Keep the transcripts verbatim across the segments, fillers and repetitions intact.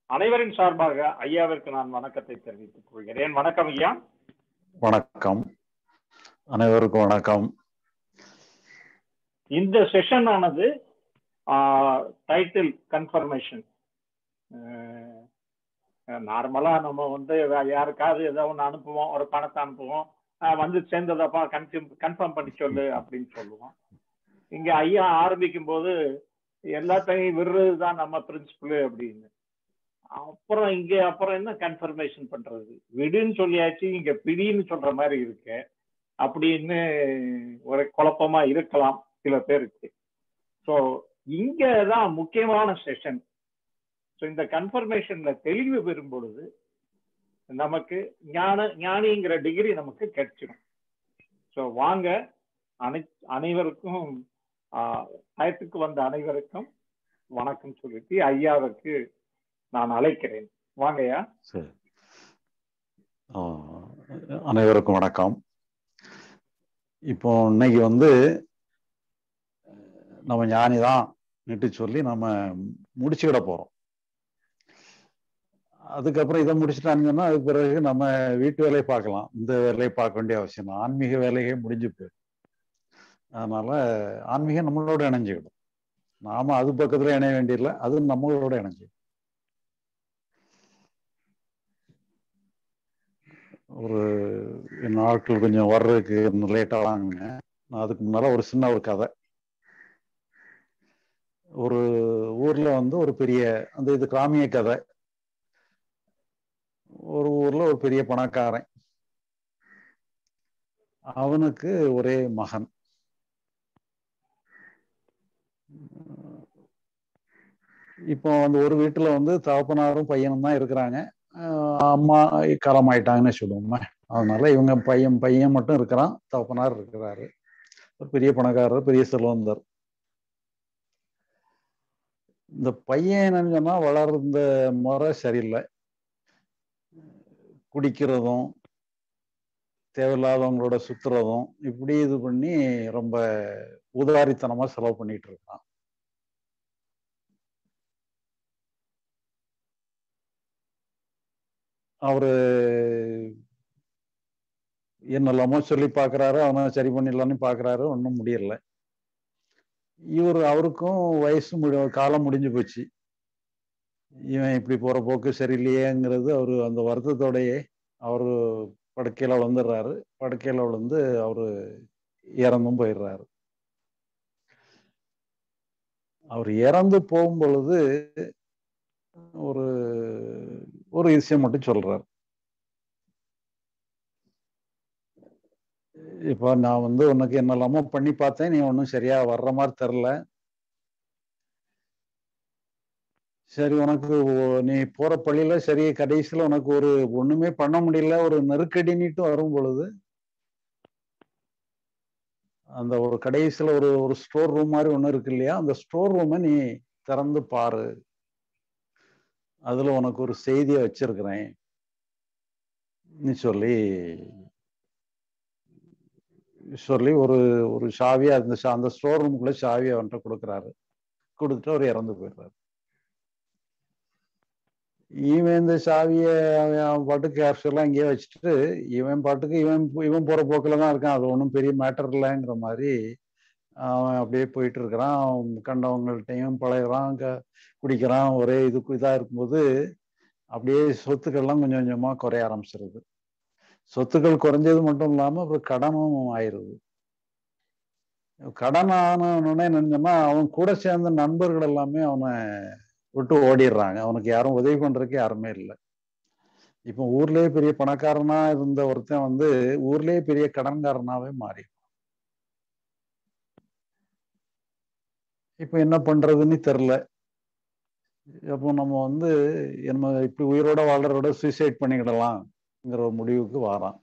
அனைவரின் சார்பாக ஐயாவிற்கு நான் வணக்கத்தை தெரிவித்துக் கொள்கிறேன். வணக்கம் ஐயா. வணக்கம், அனைவருக்கும் வணக்கம். இந்த செஷன் ஆனது டைட்டில் கன்ஃபர்மேஷன். நார்மலா நம்ம வந்து யாருக்காவது ஏதோ ஒன்று அனுப்புவோம், ஒரு பணத்தை அனுப்புவோம், வந்து சேர்ந்ததப்பா கன்ஃபார்ம் கன்ஃபார்ம் பண்ணி சொல்லு அப்படின்னு சொல்லுவோம். இங்க ஐயா ஆரம்பிக்கும் போது எல்லாத்தையும் விடுறதுதான் நம்ம பிரின்சிபல் அப்படின்னு. அப்புறம் இங்க அப்புறம் என்ன கன்ஃபர்மேஷன் பண்றது, விடுன்னு சொல்லியாச்சு, இங்க பிடின்னு சொல்ற மாதிரி இருக்கு அப்படின்னு ஒரு குழப்பமா இருக்கலாம் சில பேருக்கு. ஸோ இங்கதான் முக்கியமான செஷன். ஸோ இந்த கன்ஃபர்மேஷன்ல தெளிவு பெறும் பொழுது நமக்கு ஞான ஞானிங்கிற டிகிரி நமக்கு கிடைச்சிடும். ஸோ வாங்க, அனை அனைவருக்கும் ஆயத்துக்கு வந்த அனைவருக்கும் வணக்கம் சொல்லிட்டு ஐயாவுக்கு நான் அழைக்கிறேன். வாங்கய்யா. சரி, அனைவருக்கும் வணக்கம். இப்போ இன்னைக்கு வந்து நம்ம ஞானிதான் நிட்டு சொல்லி நம்ம முடிச்சுக்கிட போறோம். அதுக்கப்புறம் இதை முடிச்சுட்டாங்கன்னா அதுக்கு பிறகு நம்ம வீட்டு வேலையை பார்க்கலாம். இந்த வேலையை பார்க்க வேண்டிய அவசியம் தான். ஆன்மீக வேலையே முடிஞ்சு போயிடும். அதனால ஆன்மீகம் நம்மளோட இணைஞ்சுக்கிடும். நாம அது பக்கத்துல இணைய வேண்டியதில்லை, அது நம்மளோட இணைஞ்சிடும். ஒரு நாட்கள் கொஞ்சம் வர்றதுக்கு லேட்டாக, அதுக்கு முன்னால ஒரு சின்ன ஒரு கதை. ஒரு ஊர்ல வந்து ஒரு பெரிய அந்த இது கிராமிய கதை. ஒரு ஊர்ல ஒரு பெரிய பணக்காரன், அவனுக்கு ஒரே மகன். இப்போ அந்த ஒரு வீட்டுல வந்து தகப்பனாரும் பையனும் தான் இருக்கிறாங்க. அம்மா காலமாயிட்டாங்கன்னு சொல்லுவோமே. அதனால இவங்க பையன் பையன் மட்டும் இருக்கிறான், தகப்பனார் இருக்கிறாரு. ஒரு பெரிய பணக்காரர், பெரிய செல்வந்தர். இந்த பையன் என்னன்னு சொன்னா வளர்ந்த முறை சரியில்லை. குடிக்கிறதும் தேவையில்லாதவங்களோட சுத்துறதும் இப்படி இது பண்ணி ரொம்ப உதாரித்தனமா செலவு பண்ணிட்டு இருக்கான். அவரு என்னெல்லாமோ சொல்லி பாக்குறாரு, அவனை சரி பண்ணிடலான்னு பாக்குறாரு, ஒன்றும் முடியல. இவர் அவருக்கும் வயசு முடி காலம் முடிஞ்சு போச்சு. இவன் இப்படி போற போக்கு சரியில்லையேங்கிறது அவரு அந்த வருத்தத்தோடையே அவரு படுக்கையில விழுந்துடுறாரு. படுக்கையில விழுந்து அவரு இறந்தும் போயிடுறாரு. அவர் இறந்து போகும் பொழுது ஒரு ஒரு விஷயம் மட்டும் சொல்றாரு. இப்போ நான் வந்து உனக்கு என்னெல்லாமோ பண்ணி பார்த்தேன், நீ ஒன்றும் சரியா வர்ற மாதிரி தெரில. சரி, உனக்கு நீ போற பள்ளியில சரி கடைசியில உனக்கு ஒரு ஒண்ணுமே பண்ண முடியல, ஒரு நெருக்கடினிட்டு வரும் பொழுது அந்த ஒரு கடைசியில ஒரு ஒரு ஸ்டோர் ரூம் மாதிரி ஒண்ணு இருக்கு இல்லையா, அந்த ஸ்டோர் ரூமை நீ திறந்து பாரு, அதுல உனக்கு ஒரு செய்தியை வச்சிருக்கிறேன் நீ சொல்லி சொல்லி ஒரு ஒரு சாவியை அந்த அந்த ஸ்டோர் ரூமுக்குள்ள சாவியை அவன்கிட்ட கொடுக்குறாரு. கொடுத்துட்டு அவர் இறந்து போயிடுறாரு. இவன் இந்த சாவியை அவன் பாட்டுக்கு கேப்சூர்லாம் இங்கேயே வச்சுட்டு இவன் பாட்டுக்கு இவன் இவன் போற போக்கில தான் இருக்கான். அது ஒன்றும் பெரிய மேட்டர் இல்லைங்கிற மாதிரி அவன் அப்படியே போயிட்டு இருக்கிறான். கண்டவங்கள்ட்டையும் பழகிறான், க குடிக்கிறான். ஒரே இதுக்கு இதாக இருக்கும்போது அப்படியே சொத்துக்கள்லாம் கொஞ்சம் கொஞ்சமா குறைய ஆரம்பிச்சிருது. சொத்துக்கள் குறைஞ்சது மட்டும் இல்லாமல் அப்புறம் கடனும் ஆயிடுது. கடன் ஆனோடனே நினைஞ்சோம்னா அவன் கூட சேர்ந்த நண்பர்கள் எல்லாமே அவனை விட்டு ஓடிடுறாங்க. அவனுக்கு யாரும் உதவி பண்றதுக்கு யாருமே இல்லை. இப்போ ஊர்லயே பெரிய பணக்காரனா இருந்த ஒருத்தன் வந்து ஊர்லயே பெரிய கடன்காரனாவே மாறி. இப்போ என்ன பண்றதுன்னு தெரில. அப்போ நம்ம வந்து நம்ம இப்படி உயிரோட வாழ்றதோட சூசைட் பண்ணிக்கிடலாம்ங்கிற ஒரு முடிவுக்கு வாரான்.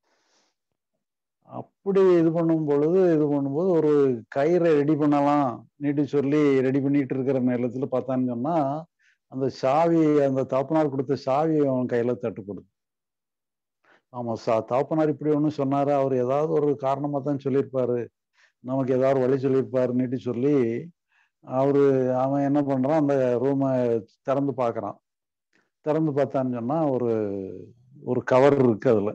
அப்படி இது பண்ணும் பொழுது இது பண்ணும்போது ஒரு கயிறை ரெடி பண்ணலாம் நீட்டு சொல்லி ரெடி பண்ணிட்டு இருக்கிற நேரத்துல பார்த்தான்னு சொன்னா அந்த சாவி, அந்த தாப்பனார் கொடுத்த சாவி அவன் கையில தட்டுப்படுது. ஆமா, சா தாப்பனார் இப்படி ஒண்ணு சொன்னாரு, அவர் ஏதாவது ஒரு காரணமா தான் சொல்லியிருப்பாரு, நமக்கு ஏதாவது வழி சொல்லியிருப்பாருன்னுட்டு சொல்லி அவரு அவன் என்ன பண்றான், அந்த ரூமை திறந்து பார்க்கறான். திறந்து பார்த்தான்னு சொன்னா ஒரு ஒரு கவர் இருக்கு அதுல.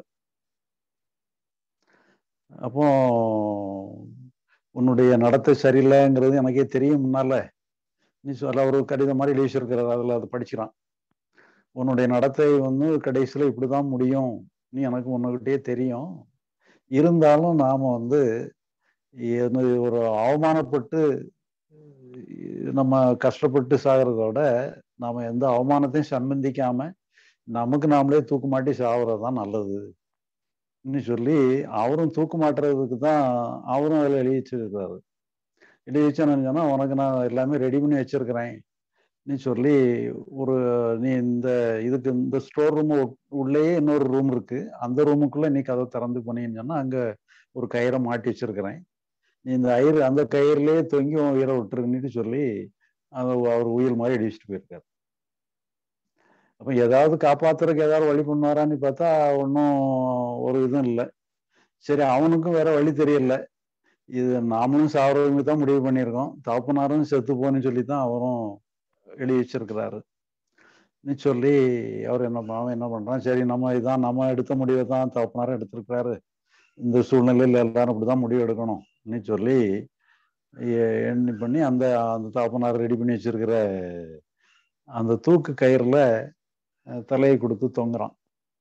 அப்போ உன்னுடைய நடத்தை சரியில்லைங்கிறது எனக்கே தெரியும் முன்னால. நீ சொல்ல ஒரு கடிதம் மாதிரி எழுதி வச்சிருக்கிறார், அதுல அதை படிச்சுறான். உன்னுடைய நடத்தை வந்து கடைசியில இப்படிதான் முடியும், நீ எனக்கு உன்னுகிட்டயே தெரியும். இருந்தாலும் நாம வந்து ஒரு அவமானப்பட்டு நம்ம கஷ்டப்பட்டு சாகிறதோட நாம எந்த அவமானத்தையும் சம்பந்திக்காம நமக்கு நாமளே தூக்கு மாட்டி சாகுறதுதான் நல்லதுன்னு சொல்லி அவரும் தூக்கு மாட்டுறதுக்கு தான் அவரும் அதில் எழுதி வச்சிருக்கிறாரு. எழுதி வச்சேன்னு சொன்னா உனக்கு நான் எல்லாமே ரெடி பண்ணி வச்சிருக்கிறேன் நீ சொல்லி ஒரு நீ இந்த இதுக்கு இந்த ஸ்டோர் ரூம் உள்ளேயே இன்னொரு ரூம் இருக்கு, அந்த ரூமுக்குள்ள நீ கதை திறந்து போனீங்கன்னு சொன்னா அங்க ஒரு கயிறை மாட்டி வச்சிருக்கிறேன், நீ இந்த கயிறு அந்த கயிறுலயே தொங்கி உன் உயிரை விட்டுருக்குன்னு சொல்லி அதை அவர் உயிர் மாதிரி அடிச்சுட்டு போயிருக்காரு. அப்ப ஏதாவது காப்பாத்துறதுக்கு ஏதாவது வழி பண்ணுவாரான்னு பார்த்தா ஒன்றும் ஒரு இதுவும் இல்லை. சரி, அவனுக்கும் வேற வழி தெரியல, இது நாமளும் சாவறவங்க தான் முடிவு பண்ணியிருக்கோம், தகப்பனாரும் செத்து போன்னு சொல்லித்தான் அவரும் எழுதி வச்சிருக்கிறாரு சொல்லி அவர் என்ன அவன் என்ன பண்றான், சரி நம்ம இதான் நம்ம எடுத்த முடிவை தான் தகப்பனாரும் எடுத்திருக்கிறாரு, இந்த சூழ்நிலையில எல்லாரும் இப்படிதான் முடிவு எடுக்கணும்னு சொல்லி எண்ணி பண்ணி அந்த அந்த தகப்பனார் ரெடி பண்ணி வச்சிருக்கிற அந்த தூக்கு கயிறுல தலையை கொடுத்து தொங்குறான்.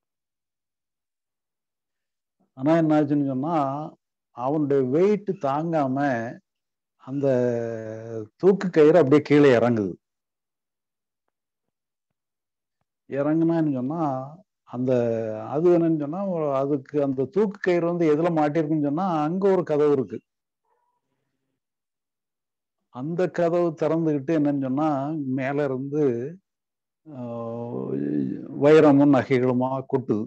ஆனா என்னாச்சுன்னு சொன்னா அவனுடைய வெயிட் தாங்காம அந்த தூக்கு கயிறு அப்படியே கீழே இறங்குது. இறங்குனான்னு சொன்னா அந்த அது என்னன்னு சொன்னா அதுக்கு அந்த தூக்கு கயிறு வந்து எதுல மாட்டிருக்குன்னு சொன்னா அங்க ஒரு கதவு இருக்கு. அந்த கதவு திறந்துகிட்டு என்னன்னு சொன்னா மேல இருந்து வைரமும் நகைகளுமா கொட்டுது.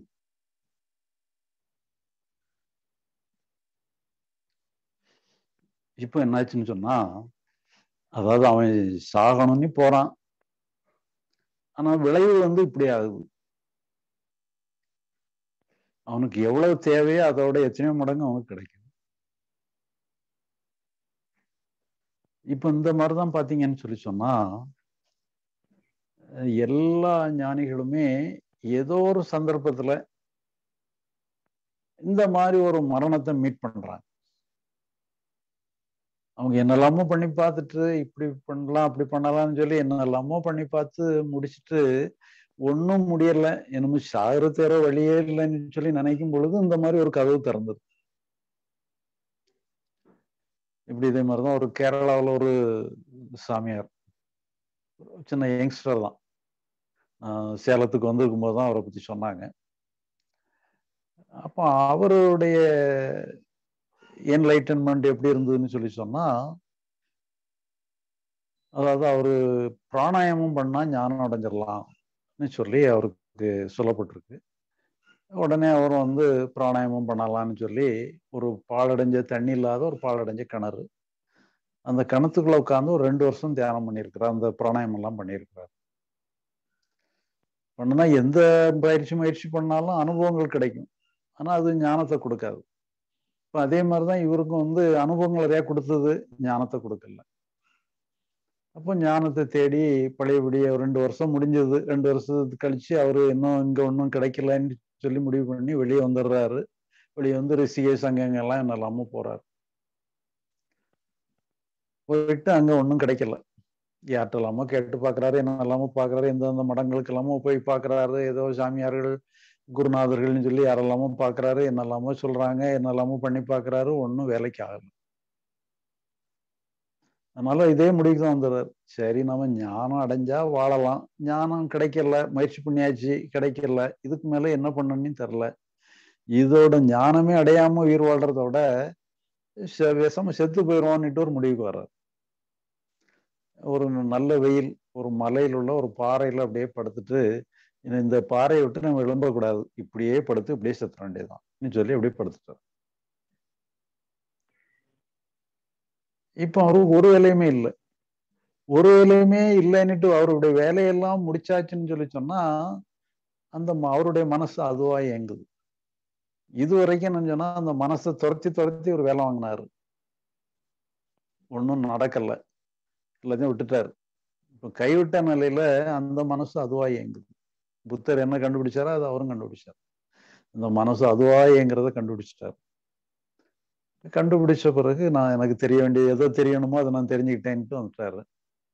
இப்ப என்னாச்சுன்னு சொன்னா அதாவது அவன் சாகணும்னு போறான், ஆனா விளைவு வந்து இப்படி ஆகுது. அவனுக்கு எவ்வளவு தேவையோ அதோட எத்தனையோ மடங்கு அவனுக்கு கிடைக்கும். இப்ப இந்த மாதிரிதான் பாத்தீங்கன்னு சொல்லி சொன்னா எல்லா ஞானிகளுமே ஏதோ ஒரு சந்தர்ப்பத்துல இந்த மாதிரி ஒரு மரணத்தை மீட் பண்றாங்க. அவங்க என்னெல்லாமோ பண்ணி பார்த்துட்டு இப்படி பண்ணலாம் அப்படி பண்ணலாம்னு சொல்லி என்னெல்லாமோ பண்ணி பார்த்து முடிச்சுட்டு ஒன்னும் முடியல, என்னமோ சாகர தேர வழியே இல்லைன்னு சொல்லி நினைக்கும் பொழுது இந்த மாதிரி ஒரு கதவு திறந்தது. இப்படி இதே மாதிரிதான் ஒரு கேரளாவில் ஒரு சாமியார், சின்ன யங்ஸ்டர் தான், சேலத்துக்கு வந்திருக்கும் போதுதான் அவரை பத்தி சொன்னாங்க. அப்போ அவருடைய என்லைட்டன்மெண்ட் எப்படி இருந்ததுன்னு சொல்லி சொன்னா அதாவது அவரு பிராணாயாமம் பண்ணா ஞானம் அடைஞ்சிடலாம்னு சொல்லி அவருக்கு சொல்லப்பட்டிருக்கு. உடனே அவர் வந்து பிராணாயாமம் பண்ணலாம்னு சொல்லி ஒரு பாலடைஞ்ச தண்ணி இல்லாத ஒரு பாலடைஞ்ச கிணறு, அந்த கிணத்துக்குள்ள உட்காந்து ஒரு ரெண்டு வருஷம் தியானம் பண்ணியிருக்கிறார், அந்த பிராணாயாமம் எல்லாம் பண்ணியிருக்கிறார். பண்ணுனா எந்த பயிற்சி முயற்சி பண்ணாலும் அனுபவங்கள் கிடைக்கும், ஆனா அது ஞானத்தை கொடுக்காது. இப்போ அதே மாதிரிதான் இவருக்கும் வந்து அனுபவங்கள் நிறைய கொடுத்தது, ஞானத்தை கொடுக்கல. அப்போ ஞானத்தை தேடி பழையபடி ரெண்டு வருஷம் முடிஞ்சது, ரெண்டு வருஷத்துக்கு கழிச்சு அவரு இன்னும் இங்க ஒன்றும் கிடைக்கலன்னு சொல்லி முடிவு பண்ணி வெளியே வந்துடுறாரு. வெளியே வந்து ரிஷிகேஷ் அங்கங்கெல்லாம் என்னெல்லாமோ போறாரு. போயிட்டு அங்க ஒன்றும் கிடைக்கல, யார்கிட்டலாமோ கேட்டு பாக்குறாரு, என்னெல்லாமோ பாக்குறாரு, எந்தெந்த மடங்களுக்கு எல்லாமோ போய் பாக்குறாரு, ஏதோ சாமியார்கள் குருநாதர்கள்னு சொல்லி யாரெல்லாமோ பாக்குறாரு, என்னெல்லாமோ சொல்றாங்க, என்னெல்லாமோ பண்ணி பாக்குறாரு, ஒன்றும் வேலைக்கு ஆகல. அதனால இதே முடிவுக்கு தான் வந்துடுறாரு, சரி நம்ம ஞானம் அடைஞ்சா வாழலாம், ஞானம் கிடைக்கல, முயற்சி பண்ணியாச்சு கிடைக்கல, இதுக்கு மேல என்ன பண்ணணும்னு தெரியல, இதோட ஞானமே அடையாம உயிர் வாழ்றதோட விஷம செத்து போயிடுவான்னுட்டு ஒரு முடிவுக்கு வர்றாரு. ஒரு நல்ல வெயில், ஒரு மலையில் உள்ள ஒரு பாறையில அப்படியே படுத்துட்டு இந்த பாறையை விட்டு நம்ம எழும்பக்கூடாது, இப்படியே படுத்து இப்படியே செத்துற வேண்டியதுதான் சொல்லி அப்படியே படுத்துட்டார். இப்ப அவருக்கு ஒரு வேலையுமே இல்லை, ஒரு வேலையுமே இல்லைன்னுட்டு அவருடைய வேலையெல்லாம் முடிச்சாச்சுன்னு சொல்லி சொன்னா அந்த அவருடைய மனசு அதுவா இயங்குது. இது வரைக்கும் நான் சொன்னா அந்த மனசை துரத்தி துரத்தி ஒரு வேலை வாங்கினாரு, ஒன்றும் நடக்கல, எல்லாத்தையும் விட்டுட்டாரு. இப்ப கைவிட்ட நிலையில அந்த மனசு அதுவா இயங்குது. புத்தர் என்ன கண்டுபிடிச்சாரோ அது அவரும் கண்டுபிடிச்சார். இந்த மனசு அதுவா ஏங்கிறத கண்டுபிடிச்சிட்டார். கண்டுபிடிச்ச பிறகு நான் எனக்கு தெரிய வேண்டிய எதோ தெரியணுமோ அதை நான் தெரிஞ்சுக்கிட்டேன்ட்டு வந்துட்டாரு.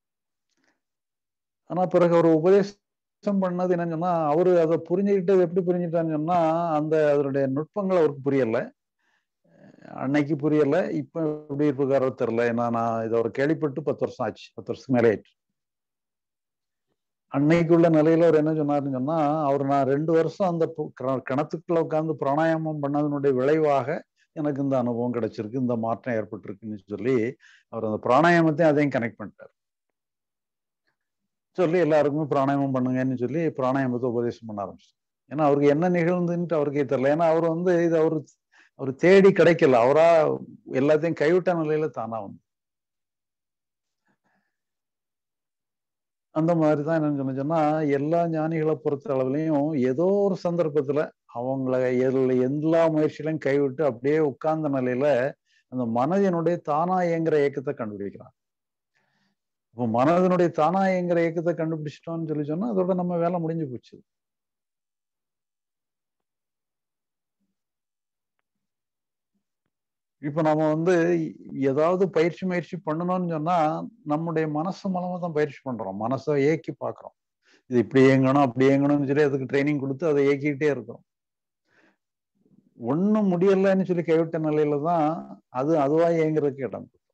ஆனா பிறகு அவர் உபதேசம் பண்ணது என்னன்னு சொன்னா, அவரு அதை புரிஞ்சுக்கிட்டு எப்படி புரிஞ்சுட்டான்னு சொன்னா, அந்த அதனுடைய நுட்பங்கள் அவருக்கு புரியல. அன்னைக்கு புரியல. இப்ப எப்படி இருக்காரோ தெரியல. ஏன்னா நான் இதை ஒரு கேள்விப்பட்டு பத்து வருஷம் ஆச்சு. பத்து வருஷத்துக்கு மேலே ஆயிடுச்சு. அன்னைக்குள்ள நிலையில அவர் என்ன சொன்னாருன்னு சொன்னா, அவர் நான் ரெண்டு வருஷம் அந்த கிணத்துக்குள்ள உட்கார்ந்து பிராணாயாமம் பண்ணதனுடைய விளைவாக எனக்கு இந்த அனுபவம் கிடைச்சிருக்கு, இந்த மாற்றம் ஏற்பட்டிருக்குன்னு சொல்லி அவர் அந்த பிராணாயாமத்தையும் அதையும் கனெக்ட் பண்ணிட்டார். சொல்லி எல்லாருக்குமே பிராணாயாமம் பண்ணுங்கன்னு சொல்லி பிராணாயாமத்தை உபதேசம் பண்ண ஆரம்பிச்சிட்டார். ஏன்னா அவருக்கு என்ன நிகழ்ந்துன்ட்டு அவருக்கே தெரியல. ஏன்னா அவர் வந்து இது அவரு அவர் தேடி கிடைக்கல. அவரா எல்லாத்தையும் கைவிட்ட நிலையில தானா வந்து அந்த மாதிரிதான் என்ன சொன்னா, எல்லா ஞானிகளை பொறுத்த அளவுலையும் ஏதோ ஒரு சந்தர்ப்பத்துல அவங்கள எல்லா முயற்சிகளையும் கைவிட்டு அப்படியே உட்கார்ந்த நிலையில அந்த மனதினுடைய தானா இயங்குற இயக்கத்தை கண்டுபிடிக்கிறான். இப்போ மனதினுடைய தானா இயங்குற இயக்கத்தை கண்டுபிடிச்சிட்டோம்னு சொல்லி சொன்னா அதோட நம்ம வேலை முடிஞ்சு போச்சு. இப்ப நம்ம வந்து ஏதாவது பயிற்சி முயற்சி பண்ணணும்னு சொன்னா நம்முடைய மனசு மூலமா தான் பயிற்சி பண்றோம். மனசை இயக்கி பாக்குறோம். இது இப்படி இயங்கணும் அப்படி இயங்கணும்னு சொல்லி அதுக்கு ட்ரைனிங் கொடுத்து அதை இயக்கிக்கிட்டே இருக்கிறோம். ஒண்ணும் முடியலன்னு சொல்லி கைவிட்ட நிலையில தான் அது அதுவா இயங்குறதுக்கு இடம் கொடுக்கும்.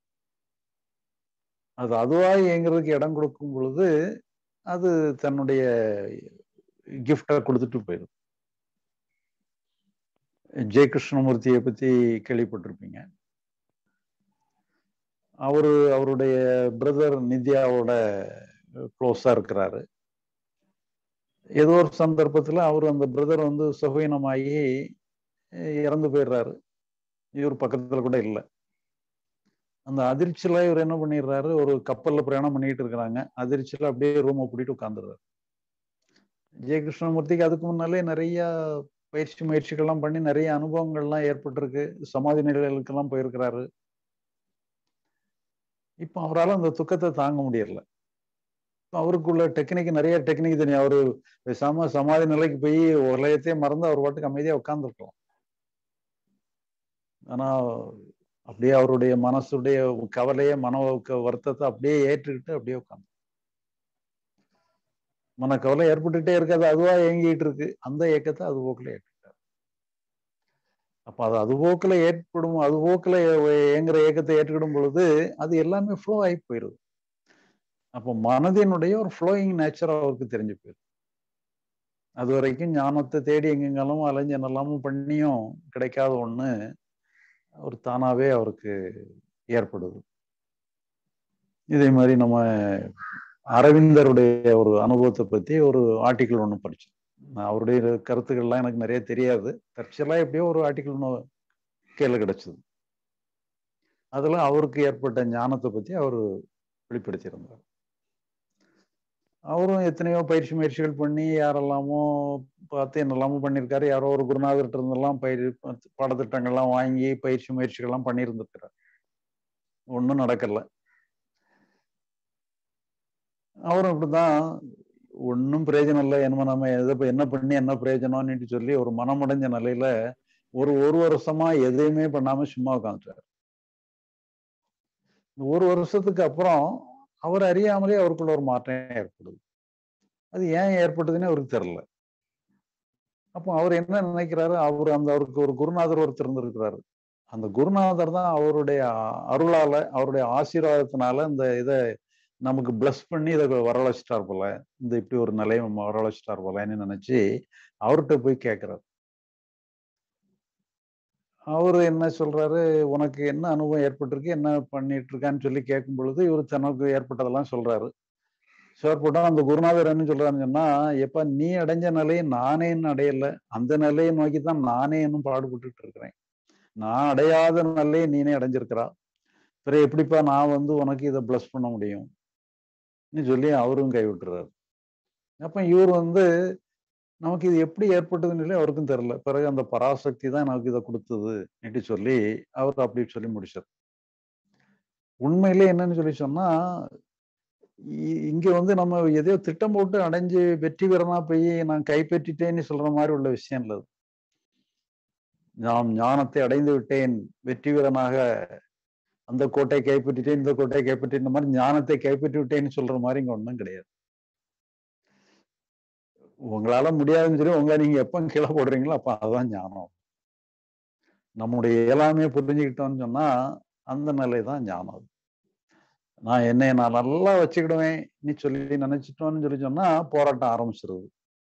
அது அதுவா இயங்குறதுக்கு இடம் கொடுக்கும் பொழுது அது தன்னுடைய கிஃப்டை கொடுத்துட்டு போயிடும். ஜெய கிருஷ்ணமூர்த்தியை பத்தி கேள்விப்பட்டிருப்பீங்க. அவரு அவருடைய பிரதர் நித்யாவோட க்ளோஸா இருக்கிறாரு. ஏதோ ஒரு சந்தர்ப்பத்துல அவரு அந்த பிரதர் வந்து சுகவீனமாகி இறந்து போயிடுறாரு. இவர் பக்கத்துல கூட இல்லை. அந்த அதிர்ச்சியில இவர் என்ன பண்ணிடுறாரு, ஒரு கப்பல்ல பிரயாணம் பண்ணிட்டு இருக்கிறாங்க. அதிர்ச்சியில அப்படியே ரூமை பூட்டிட்டு உட்கார்ந்துடுறாரு. ஜெய கிருஷ்ணமூர்த்திக்கு அதுக்கு முன்னாலே நிறைய பயிற்சி முயற்சிகள்லாம் பண்ணி நிறைய அனுபவங்கள்லாம் ஏற்பட்டிருக்கு. சமாதி நிலைகளுக்கெல்லாம் போயிருக்கிறாரு. இப்ப அவரால் அந்த துக்கத்தை தாங்க முடியல. அவருக்குள்ள டெக்னிக் நிறைய டெக்னிக் தெரியும். அவரு பேசாம சமாதி நிலைக்கு போய் உலகத்தையே மறந்து அவர் பாட்டுக்கு அமைதியா உட்கார்ந்துருக்கலாம். ஆனா அப்படியே அவருடைய மனசுடைய கவலைய மன வருத்தத்தை அப்படியே ஏற்றுக்கிட்டு அப்படியே உட்கார்ந்து மன கவலை ஏற்பட்டுட்டே இருக்காது, அதுவா இயங்கிட்டு இருக்கு. அந்த இயக்கத்தை அது போக்குல ஏற்றுக்கிட்டார். அப்ப அது அது போக்குல ஏற்படும் அது போக்குல இயங்குற இயக்கத்தை ஏற்றுக்கிடும் பொழுது அது எல்லாமே ஃப்ளோ ஆகி போயிருது. அப்போ மனதினுடைய ஒரு ஃப்ளோயிங் நேச்சர் அவருக்கு தெரிஞ்சு போயிடும். அது வரைக்கும் ஞானத்தை தேடி எங்கெங்காலும் அலைஞ்சு என்னெல்லாமும் பண்ணியும் கிடைக்காத ஒண்ணு ஒரு தானாவே அவருக்கு ஏற்படுது. இதே மாதிரி நம்ம அரவிந்தருடைய ஒரு அனுபவத்தை பத்தி ஒரு ஆர்டிக்கிள் ஒண்ணு படிச்சேன். அவருடைய கருத்துக்கள்லாம் எனக்கு நிறைய தெரியாது. தற்செயலா எப்படியோ ஒரு ஆர்டிக்கிள் ஒண்ணு கையில கிடைச்சது. அதுல அவருக்கு ஏற்பட்ட ஞானத்தை பத்தி அவரு வெளிப்படுத்தியிருந்தார். அவரும் எத்தனையோ பயிற்சி முயற்சிகள் பண்ணி யாரெல்லாமோ பார்த்து என்னெல்லாமோ பண்ணியிருக்காரு. யாரோ ஒரு குருநாதர்கிட்ட இருந்தெல்லாம் பயிர் பாடத்திட்டங்கள்லாம் வாங்கி பயிற்சி முயற்சிகள்லாம் பண்ணியிருந்திருக்கிறார். ஒன்றும் நடக்கல. அவரும் இப்படிதான் ஒன்றும் பிரயோஜனம் இல்லை, என்ன நம்ம எதை என்ன பண்ணி என்ன பிரயோஜனம்னு சொல்லி ஒரு மனமடைஞ்ச நிலையில ஒரு ஒரு வருஷமா எதையுமே பண்ணாம சும்மா உட்காந்துட்டாரு. ஒரு வருஷத்துக்கு அப்புறம் அவர் அறியாமலே அவருக்குள்ள ஒரு மாற்றம் ஏற்படுது. அது ஏன் ஏற்பட்டதுன்னு அவருக்கு தெரியல. அப்போ அவர் என்ன நினைக்கிறாரு, அவர் அந்த அவருக்கு ஒரு குருநாதர் ஒருத்தர் இருந்திருக்கிறாரு. அந்த குருநாதர் தான் அவருடைய அருளால அவருடைய ஆசீர்வாதத்தினால இந்த இதை நமக்கு பிளஸ் பண்ணி இதை வரவழைச்சிட்டார் போல, இந்த இப்படி ஒரு நிலையை வரவழைச்சிட்டார் போலன்னு நினைச்சு அவர்கிட்ட போய் கேட்கிறாரு. அவரு என்ன சொல்றாரு, உனக்கு என்ன அனுபவம் ஏற்பட்டிருக்கு, என்ன பண்ணிட்டு இருக்கான்னு சொல்லி கேட்கும் பொழுது இவர் தனக்கு ஏற்பட்டதெல்லாம் சொல்றாரு. செயற்பட்டா அந்த குருநாதர் என்ன சொல்றாருன்னு சொன்னா, எப்ப நீ அடைஞ்ச நிலையை நானே இன்னும் அடையல, அந்த நிலையை நோக்கி தான் நானே இன்னும் பாடுபட்டு இருக்கிறேன். நான் அடையாத நிலையை நீனே அடைஞ்சிருக்கிறா, பிறகு எப்படிப்பா நான் வந்து உனக்கு இதை பிளஸ் பண்ண முடியும் சொல்லி அவரும் கைவிட்டுறாரு. அப்ப இவர் வந்து நமக்கு இது எப்படி ஏற்பட்டதுன்னு சொல்லி அவருக்கும் தெரியல. பிறகு அந்த பராசக்தி தான் நமக்கு இதை கொடுத்தது என்று சொல்லி அவர் அப்படி சொல்லி முடிச்சார். உண்மையிலே என்னன்னு சொல்லி சொன்னா, இங்க வந்து நம்ம எதையோ திட்டம் போட்டு அடைஞ்சு வெற்றி பெறனா போய் நான் கைப்பற்றிட்டேன்னு சொல்ற மாதிரி உள்ள விஷயம் இல்லை. நான் ஞானத்தை அடைந்து விட்டேன், வெற்றி வீரனாக அந்த கோட்டை கைப்பற்றிட்டேன், இந்த கோட்டை கைப்பற்றி, இந்த மாதிரி ஞானத்தை கைப்பற்றி விட்டேன்னு சொல்ற மாதிரி இங்க ஒன்றும் கிடையாது. உங்களால முடியாதுன்னு சொல்லி உங்களை நீங்க எப்ப கீழே போடுறீங்களோ அப்ப அதுதான் ஞானம். நம்முடைய இயலாமையை புரிஞ்சுக்கிட்டோம்னு சொன்னா அந்த நிலை தான் ஞானம். நான் என்னை நான் நல்லா வச்சுக்கிடுவேன் நீ சொல்லி நினைச்சிட்டோன்னு சொல்லி சொன்னா போராட்டம் ஆரம்பிச்சிருது.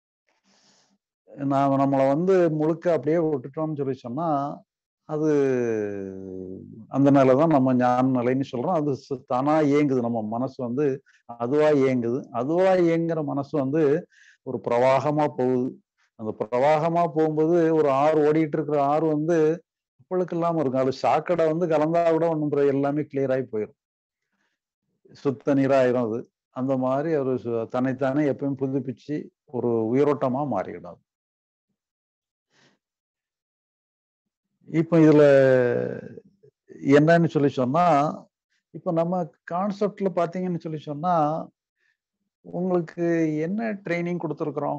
நான் நம்மளை வந்து முழுக்க அப்படியே விட்டுட்டோம்னு சொல்லி சொன்னா அது அந்த நிலை தான் நம்ம ஞான நிலைன்னு சொல்றோம். அது தானா இயங்குது, நம்ம மனசு வந்து அதுவா இயங்குது. அதுவா இயங்குற மனசு வந்து ஒரு பிரவாகமா போகுது. அந்த பிரவாகமா போகும்போது ஒரு ஆறு ஓடிட்டு இருக்கிற ஆறு வந்து அப்பளுக்கு இல்லாம இருக்கும். அது சாக்கடை வந்து கலந்தா கூட ஒன்றும் எல்லாமே கிளியர் ஆகி போயிடும், சுத்த நீராயிரும். அது அந்த மாதிரி ஒரு தன்னைத்தானே எப்பயும் புதுப்பிச்சு ஒரு உயிரோட்டமா மாறிடும். இப்ப இதுல என்னன்னு சொல்லி சொன்னா, இப்ப நம்ம கான்செப்ட்ல பாத்தீங்கன்னு சொல்லி சொன்னா உங்களுக்கு என்ன ட்ரைனிங் கொடுத்துருக்குறோம்?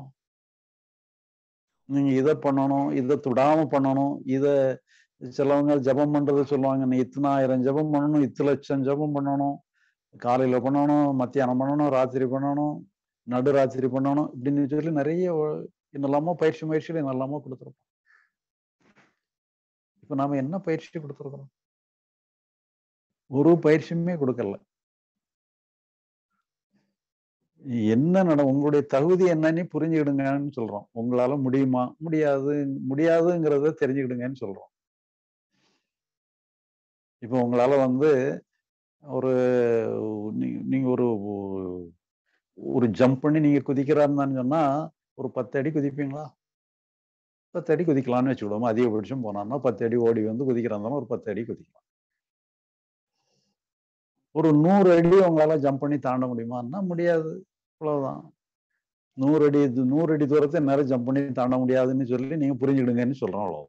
நீங்க இதை பண்ணணும், இதை தொடாம பண்ணணும், இத சிலவங்க ஜபம் பண்றது சொல்லுவாங்க, நீ இத்தனை ஆயிரம் ஜபம் பண்ணணும், இத்தனை லட்சம் ஜபம் பண்ணணும், காலையில பண்ணணும், மத்தியானம் பண்ணணும், ராத்திரி பண்ணணும், நடுராத்திரி பண்ணணும், இப்படின்னு சொல்லி நிறைய என்னெல்லாமோ பயிற்சி முயற்சிகள் என்னெல்லாமோ கொடுத்துருக்கோம். இப்ப நாம என்ன பயிற்சி கொடுத்துருக்கோம்? ஒரு பயிற்சியுமே கொடுக்கல. என்ன நட உங்களுடைய தகுதி என்னன்னு புரிஞ்சுக்கிடுங்கன்னு சொல்றோம். உங்களால முடியுமா, முடியாது, முடியாதுங்கிறத தெரிஞ்சுக்கிடுங்கன்னு சொல்றோம். இப்ப உங்களால வந்து ஒரு நீங்க ஒரு ஒரு ஜம்ப் பண்ணி நீங்க குதிக்கிறாருன்னு சொன்னா ஒரு பத்து அடி குதிப்பீங்களா? பத்து அடி குதிக்கலாம்னு வச்சுக்கிடுவோம். அதிகபட்சம் போனான்னா பத்து அடி ஓடி வந்து குதிக்கிறாங்க, ஒரு பத்து அடி குதிக்கலாம். ஒரு நூறு அடி உங்களால ஜம்ப் பண்ணி தாண்ட முடியுமான்னா முடியாது. அவ்வளவுதான். நூறு அடி நூறு அடி தூரத்தை நேரம் ஜம்ப் பண்ணி தாண்ட முடியாதுன்னு சொல்லி நீங்க புரிஞ்சுக்கிடுங்கன்னு சொல்றோம். அவ்வளவு.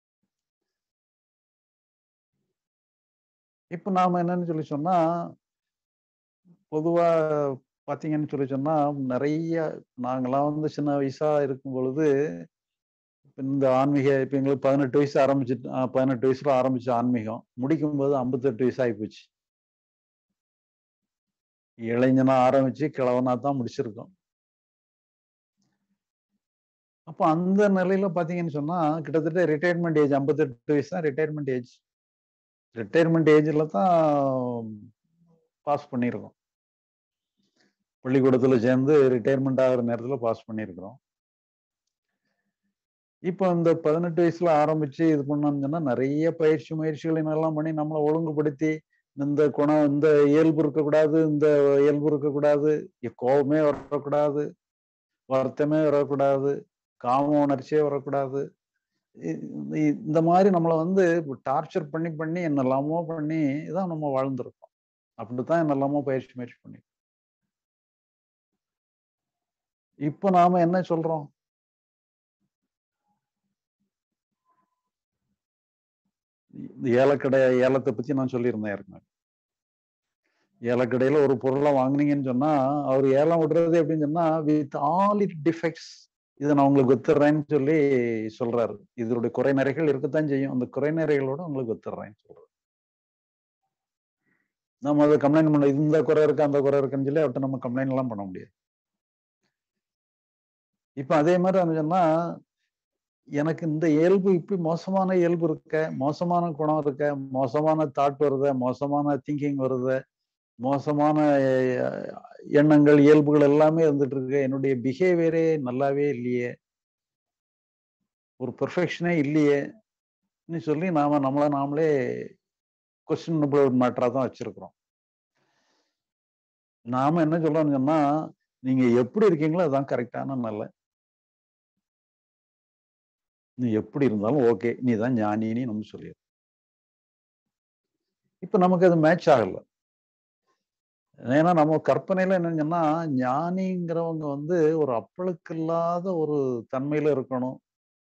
இப்ப நாம என்னன்னு சொல்லி சொன்னா பொதுவா பாத்தீங்கன்னு சொல்லி சொன்னா நிறைய நாங்கெல்லாம் வந்து சின்ன வயசா இருக்கும் பொழுது இந்த ஆன்மீக இப்ப எங்களுக்கு பதினெட்டு வயசு ஆரம்பிச்சு பதினெட்டு வயசுல ஆரம்பிச்ச ஆன்மீகம் முடிக்கும் போது ஐம்பத்தெட்டு வயசு ஆகி போச்சு. இளைஞனா ஆரம்பிச்சு கிழவனா தான் முடிச்சிருக்கோம். அப்ப அந்த நிலையில பாத்தீங்கன்னு சொன்னா கிட்டத்தட்ட ரிட்டையர்மெண்ட் ஏஜ் ஐம்பத்தெட்டு வயசு தான் ரிட்டையர்மெண்ட் ஏஜ். ரிட்டையர்மெண்ட் ஏஜ்ல தான் பாஸ் பண்ணியிருக்கோம். பள்ளிக்கூடத்துல சேர்ந்து ரிட்டையர்மெண்ட் ஆகிற நேரத்துல பாஸ் பண்ணியிருக்கிறோம். இப்போ இந்த பதினெட்டு வயசுல ஆரம்பிச்சு இது பண்ணோம்னு சொன்னா நிறைய பயிற்சி முயற்சிகளை எல்லாம் பண்ணி நம்மளை ஒழுங்குபடுத்தி இந்த குணம், இந்த இயல்பு இருக்கக்கூடாது, இந்த இயல்பு இருக்கக்கூடாது, கோபமே வரக்கூடாது, வருத்தமே வரக்கூடாது, காம உணர்ச்சியே வரக்கூடாது, இந்த மாதிரி நம்மளை வந்து டார்ச்சர் பண்ணி பண்ணி என்னெல்லாமோ பண்ணி தான் நம்ம வாழ்ந்துருக்கோம். அப்படித்தான் என்னெல்லாமோ பயிற்சி முயற்சி பண்ணி இப்ப நாம என்ன சொல்றோம்? ஏலக்கடை ஏலத்தை பத்தி நான் சொல்லியிருந்தேன் ஏற்கனவே. ஏலக்கடையில ஒரு பொருளை வாங்கினீங்கன்னு சொன்னா அவர் ஏலம் விடுறது எப்படின்னு சொன்னா வித் ஆல் இட் டிஃபெக்ட்ஸ் இதை நான் உங்களுக்கு வித்துறேன்னு சொல்லி சொல்றாரு. இதனுடைய குறை நிறைகள் இருக்கத்தான் செய்யும், அந்த குறை நிறைகளோட உங்களுக்கு வித்துறேன்னு சொல்றாரு. நம்ம அதை கம்ப்ளைண்ட் பண்ண இந்த குறை இருக்கு அந்த குறை இருக்குன்னு சொல்லி அவர்கிட்ட நம்ம கம்ப்ளைண்ட் எல்லாம் பண்ண முடியாது. இப்ப அதே மாதிரி சொன்னா எனக்கு இந்த இயல்பு இப்படி மோசமான இயல்பு இருக்க, மோசமான குணம் இருக்க, மோசமான தாட் வருத, மோசமான திங்கிங் வருத, மோசமான எண்ணங்கள் இயல்புகள் எல்லாமே இருந்துட்டு இருக்கு, என்னுடைய பிஹேவியரே நல்லாவே இல்லையே, ஒரு பெர்ஃபெக்ஷனே இல்லையே சொல்லி நாம நம்மளை நாமளே கொஸ்டினபிள் மேட்டரா தான் வச்சிருக்கிறோம். நாம என்ன சொல்றோம்னு சொன்னா நீங்க எப்படி இருக்கீங்களோ அதுதான் கரெக்டான நல்ல, நீ எப்படி இருந்தாலும் ஓகே, நீ தான் ஞானின்னு நம்ம சொல்லிடுறோம். இப்ப நமக்கு அது மேட்ச் ஆகல. ஏன்னா நம்ம கற்பனையில என்னங்கன்னா ஞானிங்கிறவங்க வந்து ஒரு அப்பளுக்கு இல்லாத ஒரு தன்மையில இருக்கணும்,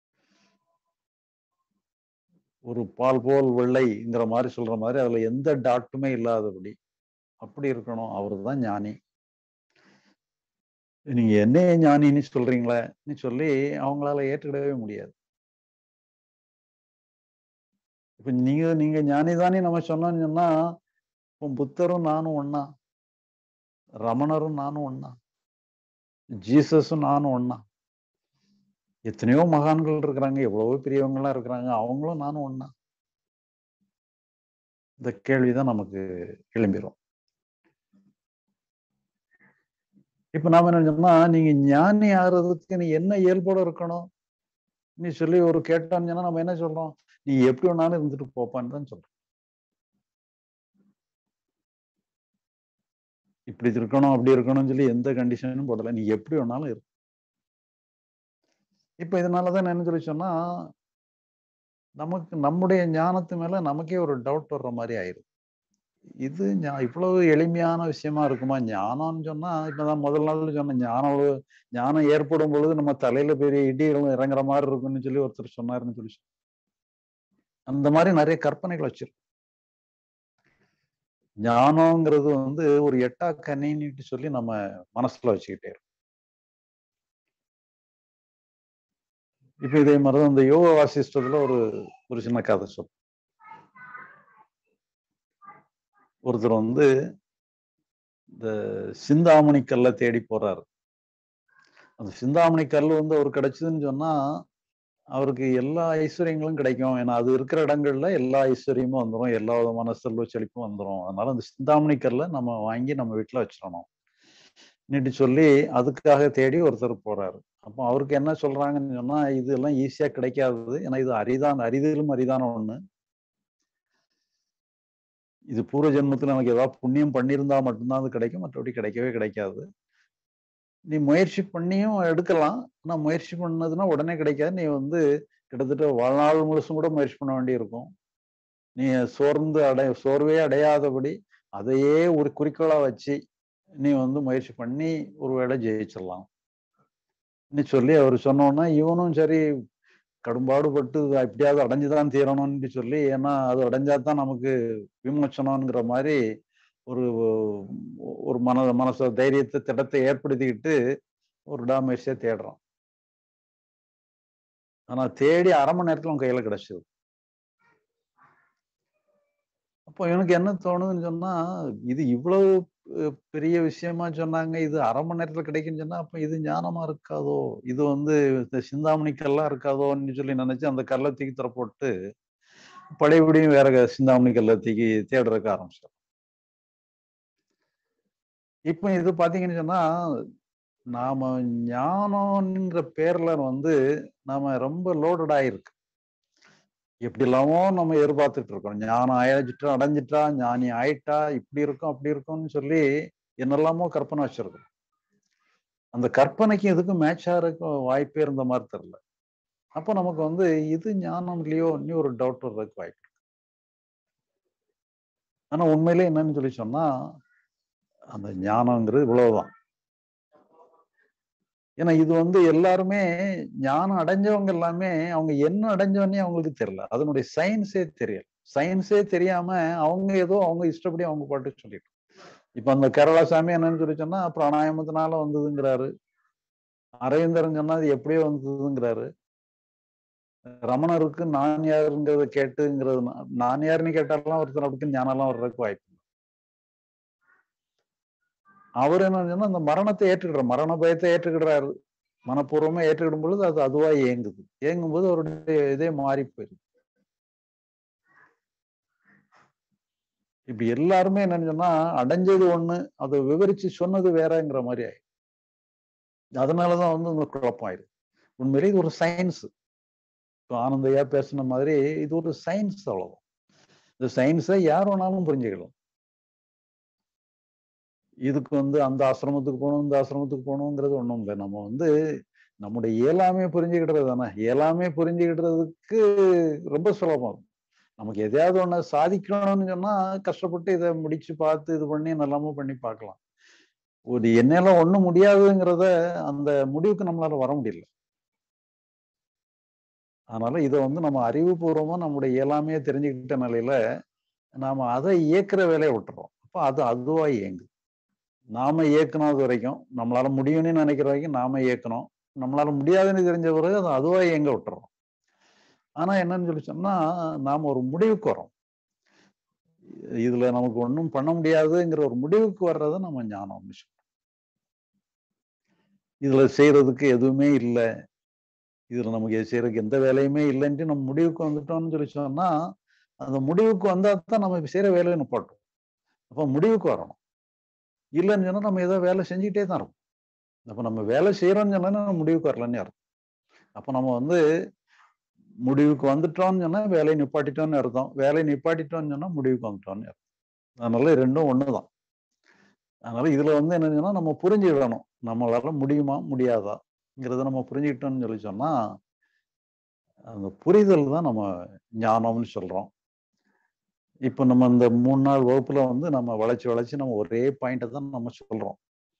ஒரு பால் போல் வெள்ளைங்கிற மாதிரி சொல்ற மாதிரி அதுல எந்த டாட்டுமே இல்லாதபடி அப்படி இருக்கணும், அவரு தான் ஞானி நீங்க என்னைய ஞானின்னு சொல்றீங்களேன்னு சொல்லி அவங்களால ஏற்றுக்கிடவே முடியாது. இப்ப நீங்க நீங்க ஞானி தானே நம்ம சொன்னோம்னு சொன்னா, இப்போ புத்தரும் நானும் ஒண்ணா, ரமணரும் நானும் ஒண்ணா, ஜீசஸும் நானும் ஒண்ணா. எத்தனையோ மகான்கள் இருக்கிறாங்க, எவ்வளவோ பெரியவங்கலாம் இருக்கிறாங்க, அவங்களும் நானும் ஒண்ணா. இந்த கேள்விதான் நமக்கு எழும்பிரும். இப்ப நாம என்ன சொன்னா, நீங்க ஞானி ஆகுறதுக்கு நீ என்ன இயல்போட இருக்கணும் நீ சொல்லி ஒரு கேட்டான்னு சொன்னா நம்ம என்ன சொல்றோம்? நீ எப்படி வேணாலும் இருந்துட்டு போப்பான்னு தான் சொல்றோம். இப்படி இருக்கணும் அப்படி இருக்கணும்னு சொல்லி எந்த கண்டிஷனும் போடல. நீ எப்படி வேணாலும் இரு. இப்ப இதனாலதான் நான் என்ன சொல்லி சொன்னா, நமக்கு நம்முடைய ஞானத்து மேல நமக்கே ஒரு டவுட் வர்ற மாதிரி ஆயிரும். இது ஞா இவ்வளவு எளிமையான விஷயமா இருக்குமா? ஞானம்னு சொன்னா, இப்பதான் முதல் நாள்ல சொன்னேன். ஞானம் ஞானம் ஏற்படும் பொழுது நம்ம தலையில பெரிய இடிகளும் இறங்குற மாதிரி இருக்கும்னு சொல்லி ஒருத்தர் சொன்னாருன்னு சொல்லி சொன்னார். அந்த மாதிரி நிறைய கற்பனைகள் வச்சிருக்கோம். ஞானம்ங்கிறது வந்து ஒரு எட்டா கனின்னு சொல்லி நம்ம மனசுல வச்சுக்கிட்டே இருக்கோம். இப்ப இதே மாதிரிதான் இந்த யோக வாசிஷ்டத்துல ஒரு ஒரு சின்ன கதை சொல். ஒருத்தர் வந்து இந்த சிந்தாமணி கல்லை தேடி போறாரு. அந்த சிந்தாமணி கல் வந்து அவர் கிடைச்சதுன்னு சொன்னா அவருக்கு எல்லா ஐஸ்வர்யங்களும் கிடைக்கும். ஏன்னா அது இருக்கிற இடங்கள்ல எல்லா ஐஸ்வர்யமும் வந்துடும், எல்லா விதமான செல்வ செழிப்பும் வந்துடும். அதனால அந்த சிந்தாமணி கல்லை நம்ம வாங்கி நம்ம வீட்டுல வச்சிடணும் நீட்டு சொல்லி அதுக்காக தேடி ஒருத்தர் போறாரு. அப்போ அவருக்கு என்ன சொல்றாங்கன்னு சொன்னா, இது எல்லாம் ஈஸியா கிடைக்காது. ஏன்னா இது அரிதான் அரிதிலும் அரிதான ஒண்ணு. இது பூர்வ ஜென்மத்துல நமக்கு ஏதாவது புண்ணியம் பண்ணியிருந்தா மட்டும்தான் அது கிடைக்கும், மற்றபடி கிடைக்கவே கிடைக்காது. நீ முயற்சி பண்ணியும் எடுக்கலாம். ஆனா முயற்சி பண்ணதுன்னா உடனே கிடைக்காது. நீ வந்து கிட்டத்தட்ட வாழ்நாள் முழுசும் கூட முயற்சி பண்ண வேண்டி இருக்கும். நீ சோர்ந்து அடை சோர்வே அடையாதபடி அதையே ஒரு குறிக்கோளா வச்சு நீ வந்து முயற்சி பண்ணி ஒரு வேளை ஜெயிச்சிடலாம் சொல்லி அவர் சொன்னோன்னா, இவனும் சரி கடும்பாடுபட்டு எப்படியாவது அடைஞ்சுதான் தீரணும்னு சொல்லி, ஏன்னா அது அடைஞ்சாதான் நமக்கு விமோச்சனம்ங்கிற மாதிரி ஒரு ஒரு மன மனச தைரியத்தை திடத்தை ஏற்படுத்திக்கிட்டு ஒரு விடாமுயற்சியா தேடுறான். ஆனா தேடி அரை மணி நேரத்துல உன் கையில கிடைச்சது. அப்போ எனக்கு என்ன தோணுதுன்னு சொன்னா, இது இவ்வளவு பெரிய விஷயமா சொன்னாங்க, இது அரை மணி நேரத்துல கிடைக்குன்னு சொன்னா, அப்ப இது ஞானமா இருக்காதோ, இது வந்து இந்த சிந்தாமணி கல்லா இருக்காதோன்னு சொல்லி நினைச்சு அந்த கல்லை தூக்கி தர போட்டு பழையபடியும் வேற சிந்தாமணி கல்லை தூக்கி தேடுறதுக்கு ஆரம்பிச்சோம். இப்ப இது பாத்தீங்கன்னு சொன்னா, நாம ஞானம்ங்கிற பேர்ல வந்து நாம ரொம்ப லோடட் ஆயிருக்கு. எப்படி எல்லாமோ நம்ம எதிர்பார்த்துட்டு இருக்கோம். ஞானம் அடைஞ்சிட்டா அடைஞ்சிட்டா ஞானி ஆயிட்டா இப்படி இருக்கும் அப்படி இருக்கும்னு சொல்லி என்னெல்லாமோ கற்பனை வச்சிருக்கோம். அந்த கற்பனைக்கு எதுக்கும் மேட்ச் ஆகிறதுக்கு வாய்ப்பே இருந்த மாதிரி தெரியல. அப்போ நமக்கு வந்து இது ஞானம் இல்லையோ இன்னும் ஒரு டவுட் வர்றதுக்கு வாய்ப்பு. ஆனா உண்மையிலே என்னன்னு சொல்லி சொன்னா, அந்த ஞானம்ங்கிறது இவ்வளவுதான். ஏன்னா இது வந்து எல்லாருமே ஞானம் அடைஞ்சவங்க எல்லாமே அவங்க என்ன அடைஞ்சவனே அவங்களுக்கு தெரியல. அதனுடைய சயின்ஸே தெரியல. சயின்ஸே தெரியாம அவங்க ஏதோ அவங்க இஷ்டப்படி அவங்க பாட்டுக்கு சொல்லிட்டு. இப்ப அந்த கேரளாசாமி என்னன்னு சொல்லி சொன்னா பிராணாயாமத்தினால வந்ததுங்கிறாரு. அரவிந்தரன் சொன்னா அது எப்படியோ வந்ததுங்கிறாரு. ரமணருக்கு நான் யாருங்கிறத கேட்டுங்கிறது நான் யாருன்னு கேட்டாலாம் ஒருத்தர் அப்படி ஞானம்லாம் வர்றதுக்கு வாய்ப்பு. அவர் என்ன சொன்னா அந்த மரணத்தை ஏற்றுக்கிற மரண பயத்தை ஏற்றுக்கிடுறாரு. மனப்பூர்வமா ஏற்றுக்கிடும் பொழுது அது அதுவா இயங்குது. இயங்கும் போது அவருடைய இதே மாறி போயிருக்கு. இப்படி எல்லாருமே என்னன்னு சொன்னா அடைஞ்சது ஒண்ணு அதை விவரிச்சு சொன்னது வேறங்கிற மாதிரி ஆயிடும். அதனாலதான் வந்து இந்த குழப்பம் ஆயிடுது. உண்மையிலே இது ஒரு சயின்ஸ். இப்போ ஆனந்தையா பேசின மாதிரி இது ஒரு சயின்ஸ் அவ்வளவு. இந்த சயின்ஸை யார் வேணாலும் புரிஞ்சுக்கலாம். இதுக்கு வந்து அந்த ஆசிரமத்துக்கு போகணும் இந்த ஆசிரமத்துக்கு போகணுங்கிறது ஒண்ணும் இல்லை. நம்ம வந்து நம்முடைய இயலாமே புரிஞ்சுக்கிட்டது தானே. இயலாமே புரிஞ்சுக்கிட்டதுக்கு ரொம்ப சுலபம். நமக்கு எதையாவது ஒண்ணு சாதிக்கணும்னு சொன்னா கஷ்டப்பட்டு இதை முடிச்சு பார்த்து இது பண்ணி நல்லாம பண்ணி பார்க்கலாம். ஒரு என்னால ஒண்ணும் முடியாதுங்கிறத அந்த முடிவுக்கு நம்மளால வர முடியல. அதனால இதை வந்து நம்ம அறிவுபூர்வமா நம்முடைய இயலாமையை தெரிஞ்சுக்கிட்ட நிலையில நாம அதை இயக்குற வேலையை விட்டுறோம். அப்ப அது அதுவா இயங்கு. நாம இயக்கணும் வரைக்கும், நம்மளால முடியும்னு நினைக்கிற வரைக்கும் நாம இயக்கணும். நம்மளால முடியாதுன்னு தெரிஞ்ச பிறகு அது அதுவா இயங்க விட்டுறோம். ஆனா என்னன்னு சொல்லி சொன்னா, நாம ஒரு முடிவுக்கு வரோம். இதுல நமக்கு ஒண்ணும் பண்ண முடியாதுங்கிற ஒரு முடிவுக்கு வர்றதை நம்ம ஞானம்னு சொல்றோம். இதுல செய்யறதுக்கு எதுவுமே இல்லை, இதுல நமக்கு செய்யறதுக்கு எந்த வேலையுமே இல்லைன்ட்டு நம்ம முடிவுக்கு வந்துட்டோம்னு சொல்லி சொன்னா, அந்த முடிவுக்கு வந்தா தான் நம்ம செய்யற வேலையை நிப்பாட்டும். அப்ப முடிவுக்கு வரணும். இல்லைன்னு சொன்னா நம்ம ஏதோ வேலை செஞ்சுக்கிட்டே தான் இருக்கும். அப்ப நம்ம வேலை செய்யறோம்னு சொன்னா நம்ம முடிவுக்கு வரலன்னு அர்த்தம். அப்ப நம்ம வந்து முடிவுக்கு வந்துட்டோம்னு சொன்னா வேலையை நிப்பாட்டிட்டோம்னு அர்த்தம். வேலையை நிப்பாட்டிட்டோம்னு சொன்னா முடிவுக்கு வந்துட்டோம்னு அர்த்தம். அதனால ரெண்டும் ஒண்ணுதான். அதனால இதுல வந்து என்னன்னா நம்ம புரிஞ்சுக்கிடணும், நம்மளால முடியுமா முடியாதாங்கிறத நம்ம புரிஞ்சுக்கிட்டோம்னு சொல்லி சொன்னா, அந்த புரிதல் தான் நம்ம ஞானம்னு சொல்றோம். இப்ப நம்ம இந்த மூணு நாள் வகுப்புல வந்து நம்ம வளைச்சு வளைச்சு நம்ம ஒரே பாயிண்ட தான் நம்ம சொல்றோம்.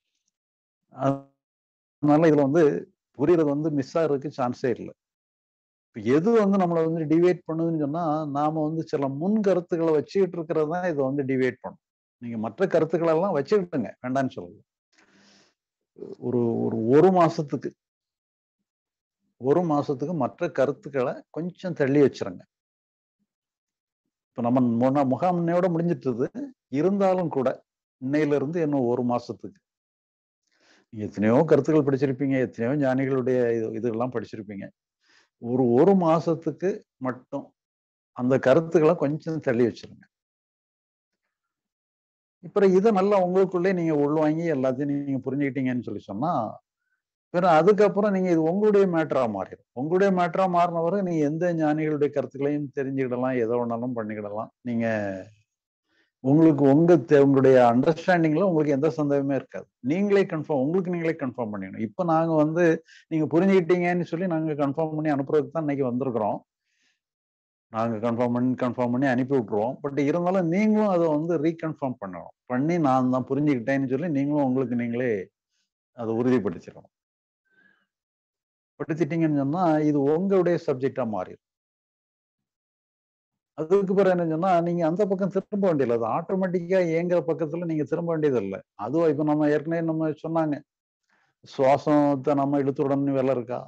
அதனால இதுல வந்து புரியுறது வந்து மிஸ் ஆகிறதுக்கு சான்ஸே இல்லை. இப்ப எது வந்து நம்மளை வந்து டிவைட் பண்ணுதுன்னு சொன்னா, நாம வந்து சில முன் கருத்துக்களை வச்சுக்கிட்டு இருக்கிறது தான் இதை வந்து டிவைட் பண்ணும். நீங்க மற்ற கருத்துக்களை எல்லாம் வச்சுக்கிட்டுங்க, வேண்டான்னு சொல்லுங்க. ஒரு ஒரு ஒரு மாசத்துக்கு ஒரு மாசத்துக்கு மற்ற கருத்துக்களை கொஞ்சம் தள்ளி வச்சிருங்க. இப்ப நம்ம முன்னா முகாம் இன்னையோட முடிஞ்சிட்டது, இருந்தாலும் கூட இன்னையில இருந்து இன்னும் ஒரு மாசத்துக்கு எத்தனையோ கருத்துக்கள் படிச்சிருப்பீங்க, எத்தனையோ ஞானிகளுடைய இது இதெல்லாம் படிச்சிருப்பீங்க. ஒரு ஒரு மாசத்துக்கு மட்டும் அந்த கருத்துக்களை கொஞ்சம் தள்ளி வச்சிருங்க. இப்ப இதை நல்லா உங்களுக்குள்ளே நீங்க உள்வாங்கி எல்லாத்தையும் நீங்க புரிஞ்சுக்கிட்டீங்கன்னு சொல்லி சொன்னா, பிற அதுக்கப்புறம் நீங்க இது உங்களுடைய மேட்டரா மாறிடும். உங்களுடைய மேட்டரா மாறின வரை நீங்க எந்த ஞானிகளுடைய கருத்துக்களையும் தெரிஞ்சுக்கிடலாம், எதை வேணாலும் பண்ணிக்கிடலாம். நீங்க உங்களுக்கு உங்க உங்களுடைய அண்டர்ஸ்டாண்டிங்ல உங்களுக்கு எந்த சந்தேகமே இருக்காது. நீங்களே கன்ஃபார்ம் உங்களுக்கு நீங்களே கன்ஃபார்ம் பண்ணிக்கணும். இப்ப நாங்க வந்து நீங்க புரிஞ்சுக்கிட்டீங்கன்னு சொல்லி நாங்க கன்ஃபார்ம் பண்ணி அனுப்புறதுக்கு தான் இன்னைக்கு வந்திருக்கிறோம். நாங்க கன்ஃபார்ம் பண்ணி கன்ஃபார்ம் பண்ணி அனுப்பி விட்டுருவோம். பட் இருந்தாலும் நீங்களும் அதை வந்து ரீகன்ஃபார்ம் பண்ணணும். பண்ணி நான் தான் புரிஞ்சுக்கிட்டேன்னு சொல்லி நீங்களும் உங்களுக்கு நீங்களே அதை உறுதிப்படுத்திடணும். படுத்திட்டீங்கன்னு சொன்னா இது உங்களுடைய சப்ஜெக்டா மாறிடும். அதுக்கு பிறகு என்ன சொன்னா, நீங்க அந்த பக்கம் திரும்ப வேண்டியதில்லை. அது ஆட்டோமேட்டிக்கா இயங்குற பக்கத்துல நீங்க திரும்ப வேண்டியது இல்லை. அதுவும் இப்ப நம்ம ஏற்கனவே நம்ம சொன்னாங்க, சுவாசத்தை நம்ம இழுத்து விடணும்னு வேலை இருக்கா?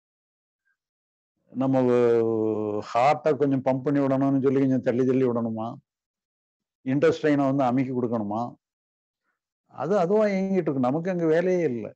நம்ம ஹார்ட்டை கொஞ்சம் பம்ப் பண்ணி விடணும்னு சொல்லி கொஞ்சம் தள்ளி தள்ளி விடணுமா? இன்டெஸ்டைனை வந்து அமுக்கி கொடுக்கணுமா? அது அதுவா இயங்கிட்டு இருக்கு. நமக்கு அங்க வேலையே இல்லை.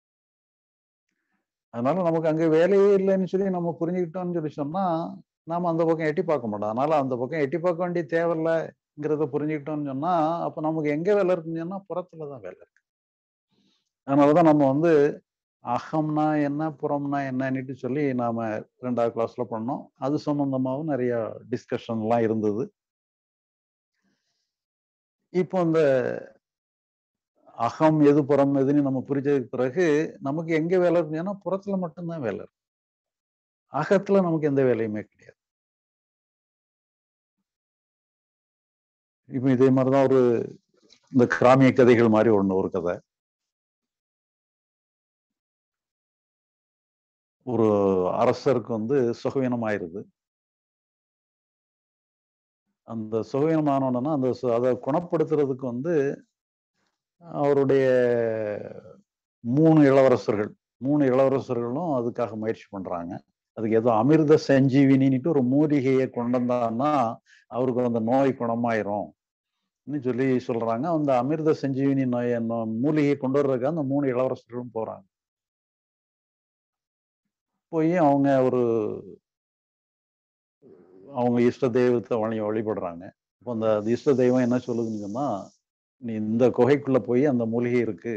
அதனால நமக்கு அங்க வேலையே இல்லைன்னு சொல்லி நம்ம புரிஞ்சுக்கிட்டோம்னு சொல்லி சொன்னா, நாம அந்த பக்கம் எட்டி பார்க்க மாட்டோம். அதனால அந்த பக்கம் எட்டி பார்க்க வேண்டிய தேவையில்லைங்கிறத புரிஞ்சுக்கிட்டோம்னு சொன்னா, அப்ப நமக்கு எங்க வேலை இருக்குன்னு சொன்னா புறத்துலதான் வேலை இருக்கு. அதனாலதான் நம்ம வந்து அகம்னா என்ன, புறம்னா என்னன்னுட்டு சொல்லி நாம ரெண்டாவது கிளாஸ்ல பண்ணோம். அது சம்பந்தமாவும் நிறைய டிஸ்கஷன் எல்லாம் இருந்தது. இப்போ இந்த அகம் எது புறம் எதுன்னு நம்ம புரிஞ்சதுக்கு பிறகு நமக்கு எங்க வேலை இருக்குன்னா புறத்துல மட்டும்தான் வேலை இருக்கு. அகத்துல நமக்கு எந்த வேலையுமே கிடையாது. இப்ப இதே மாதிரிதான் ஒரு இந்த கிராமிய கதைகள் மாதிரி ஒண்ணு ஒரு கதை. ஒரு அரசருக்கு வந்து சுகவீனம் ஆயிருது. அந்த சுகவீனமானோன்னா அந்த அதை குணப்படுத்துறதுக்கு வந்து அவருடைய மூணு இளவரசர்கள் மூணு இளவரசர்களும் அதுக்காக முயற்சி பண்றாங்க. அதுக்கு ஏதோ அமிர்த சஞ்சீவினிட்டு ஒரு மூலிகையை கொண்டு வந்தான்னா அவருக்கு அந்த நோய் குணமாயிரும் சொல்லி சொல்றாங்க. அந்த அமிர்த சஞ்சீவினி நோய் மூலிகையை கொண்டு வர்றதுக்கு அந்த மூணு இளவரசர்களும் போறாங்க. போய் அவங்க ஒரு அவங்க இஷ்ட தெய்வத்தை வழி வழிபடுறாங்க. இப்போ அந்த இஷ்ட தெய்வம் என்ன சொல்லுதுன்னு சொன்னா, நீ இந்த குகைக்குள்ள போய் அந்த மூலிகை இருக்கு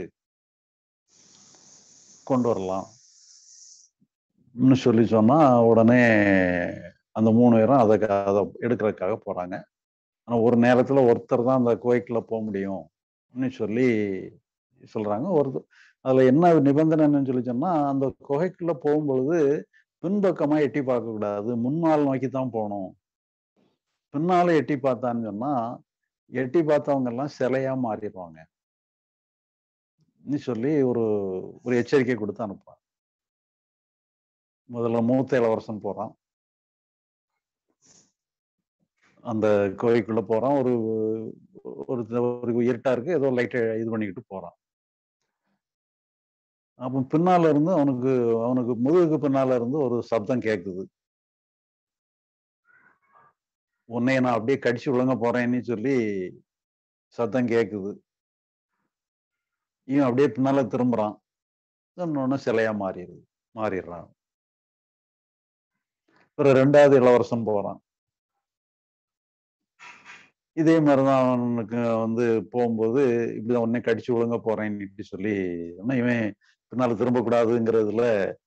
கொண்டு வரலாம் சொல்லி சொன்னா உடனே அந்த மூணு பேரும் அதை அதை எடுக்கிறதுக்காக போறாங்க. ஆனா ஒரு நேரத்துல ஒருத்தர் தான் அந்த குகைக்குள்ள போக முடியும் சொல்லி சொல்றாங்க. ஒரு அதுல என்ன நிபந்தனைன்னு சொல்லி சொன்னா, அந்த குகைக்குள்ள போகும்பொழுது பின்பக்கமா எட்டி பார்க்க கூடாது, முன்னால் நோக்கித்தான் போகணும். பின்னால எட்டி பார்த்தான்னு சொன்னா எட்டி பார்த்தவங்க எல்லாம் சிலையா மாறிடுவாங்க சொல்லி ஒரு ஒரு எச்சரிக்கை கொடுத்து அனுப்புறாங்க. முதல்ல மூத்த இளவரசன் போறான். அந்த கோயிலுக்குள்ள போறான். ஒரு ஒரு ஒரு இருட்டா இருக்கு, ஏதோ லைட்டை இது பண்ணிக்கிட்டு போறான். அப்ப பின்னால இருந்து அவனுக்கு அவனுக்கு முதுகுக்கு பின்னால இருந்து ஒரு சப்தம் கேட்குது. உன்னைய நான் அப்படியே கடிச்சு விழுங்க போறேன்னு சொல்லி சத்தம் கேட்குது. இவன் அப்படியே பின்னால திரும்புறான். இன்னொன்னு சிலையா மாறிடுது மாறிடுறான். ஒரு ரெண்டாவது இளவரசன் போறான். இதே மாதிரிதான் அவனுக்கு வந்து போகும்போது இப்படிதான் உடனே கடிச்சு விழுங்க போறேன்னு சொல்லி இவன் பின்னால திரும்பக்கூடாதுங்கிறதுல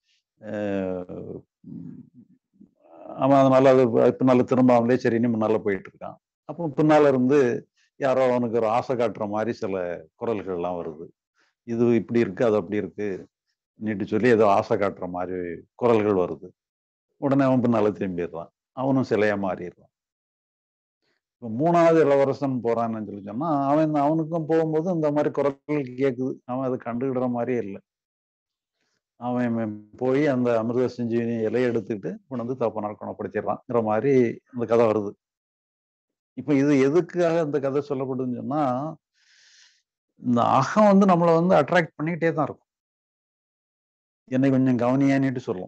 அவன் அதனால அது பின்னால திரும்பாமலே சரின்னு முன்னால போயிட்டு இருக்கான். அப்போ பின்னால இருந்து யாரோ அவனுக்கு ஒரு ஆசை காட்டுற மாதிரி சில குரல்கள் எல்லாம் வருது. இது இப்படி இருக்கு, அது அப்படி இருக்கு நீட்டு சொல்லி ஏதோ ஆசை காட்டுற மாதிரி குரல்கள் வருது. உடனே அவன் பின்னால திரும்பிடுறான். அவனும் சிலையா மாறிடுறான். இப்போ மூணாவது இளவரசன் போறான்னு சொல்லி சொன்னா அவன் அவனுக்கும் போகும்போது இந்த மாதிரி குரல்கள் கேட்குது. அவன் அதை கண்டுகிடுற மாதிரியே இல்லை. அவன் போய் அந்த அமிர்த சஞ்சீவினி இலையை எடுத்துக்கிட்டு கொண்டு வந்து தப்பனார் குணப்படுத்திடுறான்ங்கிற மாதிரி இந்த கதை வருது. இப்ப இது எதுக்காக இந்த கதை சொல்லப்படுதுன்னு சொன்னா, இந்த அகம் வந்து நம்மளை வந்து அட்ராக்ட் பண்ணிக்கிட்டே தான் இருக்கும். என்னை கொஞ்சம் கவனியானிட்டு சொல்லும்.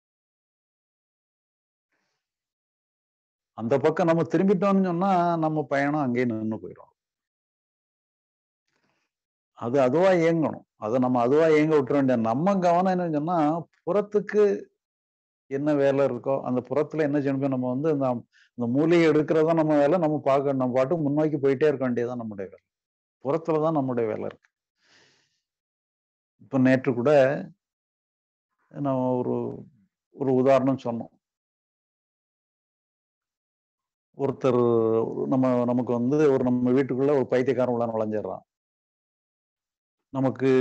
அந்த பக்கம் நம்ம திரும்பிட்டோம்னு சொன்னா நம்ம பயணம் அங்கேயே நின்று போயிடும். அது அதுவா இயங்கணும். அதை நம்ம அதுவா இயங்க விட்டுற வேண்டிய நம்ம கவனம் என்னன்னு சொன்னா புறத்துக்கு என்ன வேலை இருக்கோ அந்த புறத்துல என்ன செய்யணும், நம்ம வந்து இந்த இந்த மூலிகை எடுக்கிறதா நம்ம வேலை. நம்ம பார்க்க நம்ம பாட்டு முன்னோக்கி போயிட்டே இருக்க வேண்டியதுதான் நம்முடைய வேலை. புறத்துலதான் நம்முடைய வேலை இருக்கு. இப்ப நேற்று கூட நம்ம ஒரு ஒரு உதாரணம் சொன்னோம். ஒருத்தர் நம்ம நமக்கு வந்து ஒரு நம்ம வீட்டுக்குள்ள ஒரு பைத்தியக்காரன் உள்ள நுழைஞ்சிடறான். நமக்கு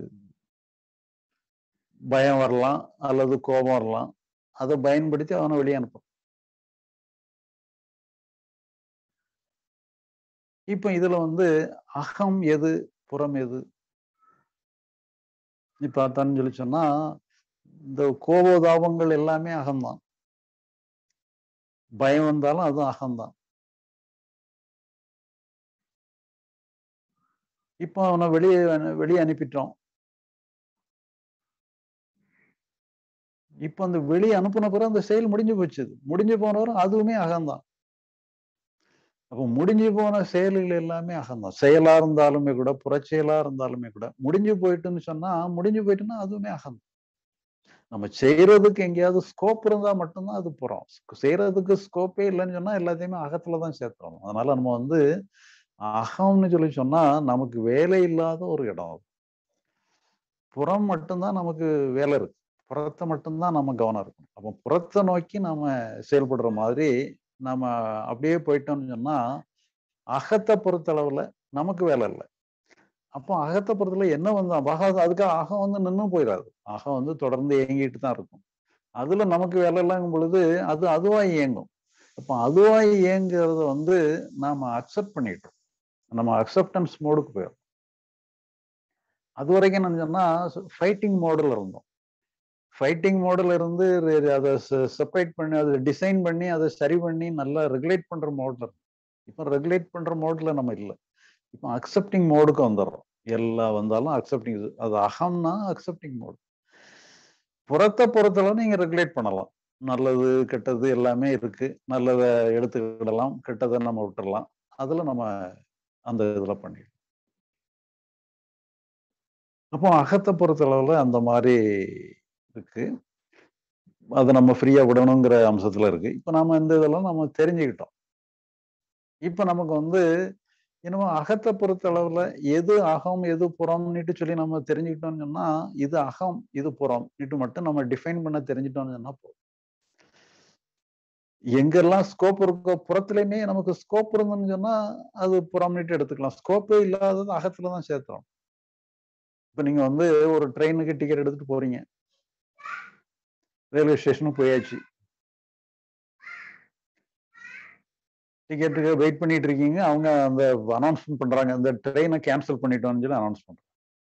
பயம் வரலாம் அல்லது கோபம் வரலாம். அதை பயன்படுத்தி அவனை வெளியே அனுப்பும். இப்ப இதுல வந்து அகம் எது புறம் எது பார்த்தான்னு சொல்லி சொன்னா இந்த கோபதாபங்கள் எல்லாமே அகம்தான். பயம் வந்தாலும் அதுவும் அகம்தான். இப்போ அவனை வெளியே வெளியே அனுப்பிட்டோம். இப்ப அந்த வெளியே அனுப்பின பிறகு அந்த செயல் முடிஞ்சு போச்சு. முடிஞ்சு போனவரும் அதுவுமே அகம்தான். அப்போ முடிஞ்சு போன செயல்கள் எல்லாமே அகம்தான். செயலா இருந்தாலுமே கூட புறச்செயலா இருந்தாலுமே கூட முடிஞ்சு போயிட்டுன்னு சொன்னா முடிஞ்சு போயிட்டுன்னா அதுவுமே அகம்தான். நம்ம செய்யறதுக்கு எங்கேயாவது ஸ்கோப் இருந்தா மட்டும்தான் அது புறம். செய்யறதுக்கு ஸ்கோப்பே இல்லைன்னு சொன்னா எல்லாத்தையுமே அகத்துலதான் சேர்த்துறோம். அதனால நம்ம வந்து அகம்னு சொல்லி சொன்னா நமக்கு வேலை இல்லாத ஒரு இடம். புறம் மட்டும்தான் நமக்கு வேலை இருக்கு. புறத்தை மட்டும்தான் நம்ம கவனம் இருக்கும். அப்போ புறத்தை நோக்கி நாம செயல்படுற மாதிரி நம்ம அப்படியே போயிட்டோம்னு சொன்னா அகத்தை பொறுத்தளவுல நமக்கு வேலை இல்லை. அப்போ அகத்தை பொறுத்தளவு என்ன வந்து அகம் அதுக்காக அகம் வந்து நின்று போயிடாது. அகம் வந்து தொடர்ந்து இயங்கிட்டு தான் இருக்கும். அதுல நமக்கு வேலை இல்லைங்கும் பொழுது அது அதுவா இயங்கும். அப்போ அதுவா இயங்குறத வந்து நாம அக்செப்ட் பண்ணிட்டோம். நம்ம அக்செப்டன்ஸ் மோடுக்கு போயிடும். அது வரைக்கும் என்ன சொன்னா ஃபைட்டிங் மோடில் இருந்தோம். ஃபைட்டிங் மோடில் இருந்து அதை செப்பரேட் பண்ணி அதை டிசைன் பண்ணி அதை சரி பண்ணி நல்லா ரெகுலேட் பண்ற மோட்ல இருக்கும். இப்போ ரெகுலேட் பண்ற மோட்ல நம்ம இல்லை. இப்போ அக்செப்டிங் மோடுக்கு வந்துடுறோம். எல்லாம் வந்தாலும் அக்செப்டிங். அது அகம்னா அக்செப்டிங் மோடு. புறத்தை பொறுத்தளவு நீங்க ரெகுலேட் பண்ணலாம். நல்லது கெட்டது எல்லாமே இருக்கு. நல்லதை எடுத்துக்கிடலாம், கெட்டதை நம்ம விட்டுடலாம். அதுல நம்ம அந்த இதுல பண்ணிடலாம். அப்போ அகத்தை பொறுத்தளவுல அந்த மாதிரி இருக்கு. அதை நம்ம ஃப்ரீயா விடணுங்கிற அம்சத்துல இருக்கு. இப்ப நாம இந்த இதெல்லாம் நம்ம தெரிஞ்சுக்கிட்டோம். இப்ப நமக்கு வந்து இன்னும் அகத்தை பொறுத்தளவுல எது அகம் எது புறம்னுட்டு சொல்லி நம்ம தெரிஞ்சுக்கிட்டோம்னு சொன்னா இது அகம் இது புறம் நீட்டு மட்டும் நம்ம டிஃபைன் பண்ண தெரிஞ்சுட்டோம்னு சொன்னா போதும். எங்கெல்லாம் ஸ்கோப் இருக்கோ புறத்துலயுமே நமக்கு ஸ்கோப் இருந்தோம்னு சொன்னா அது புறம்னுட்டு எடுத்துக்கலாம். ஸ்கோப்பே இல்லாதது அகத்துலதான் சேர்த்துறோம். இப்ப நீங்க வந்து ஒரு ட்ரெயினுக்கு டிக்கெட் எடுத்துட்டு போறீங்க. ரயில்வே ஸ்டேஷனுக்கு போயாச்சு. டிக்கெட்டுக்கு வெயிட் பண்ணிட்டு இருக்கீங்க. அவங்க அந்த அனௌன்ஸ்மெண்ட் பண்றாங்க, அந்த ட்ரெயினை கேன்சல் பண்ணிட்டோம்னு சொல்லி அனௌன்ஸ் பண்றாங்க.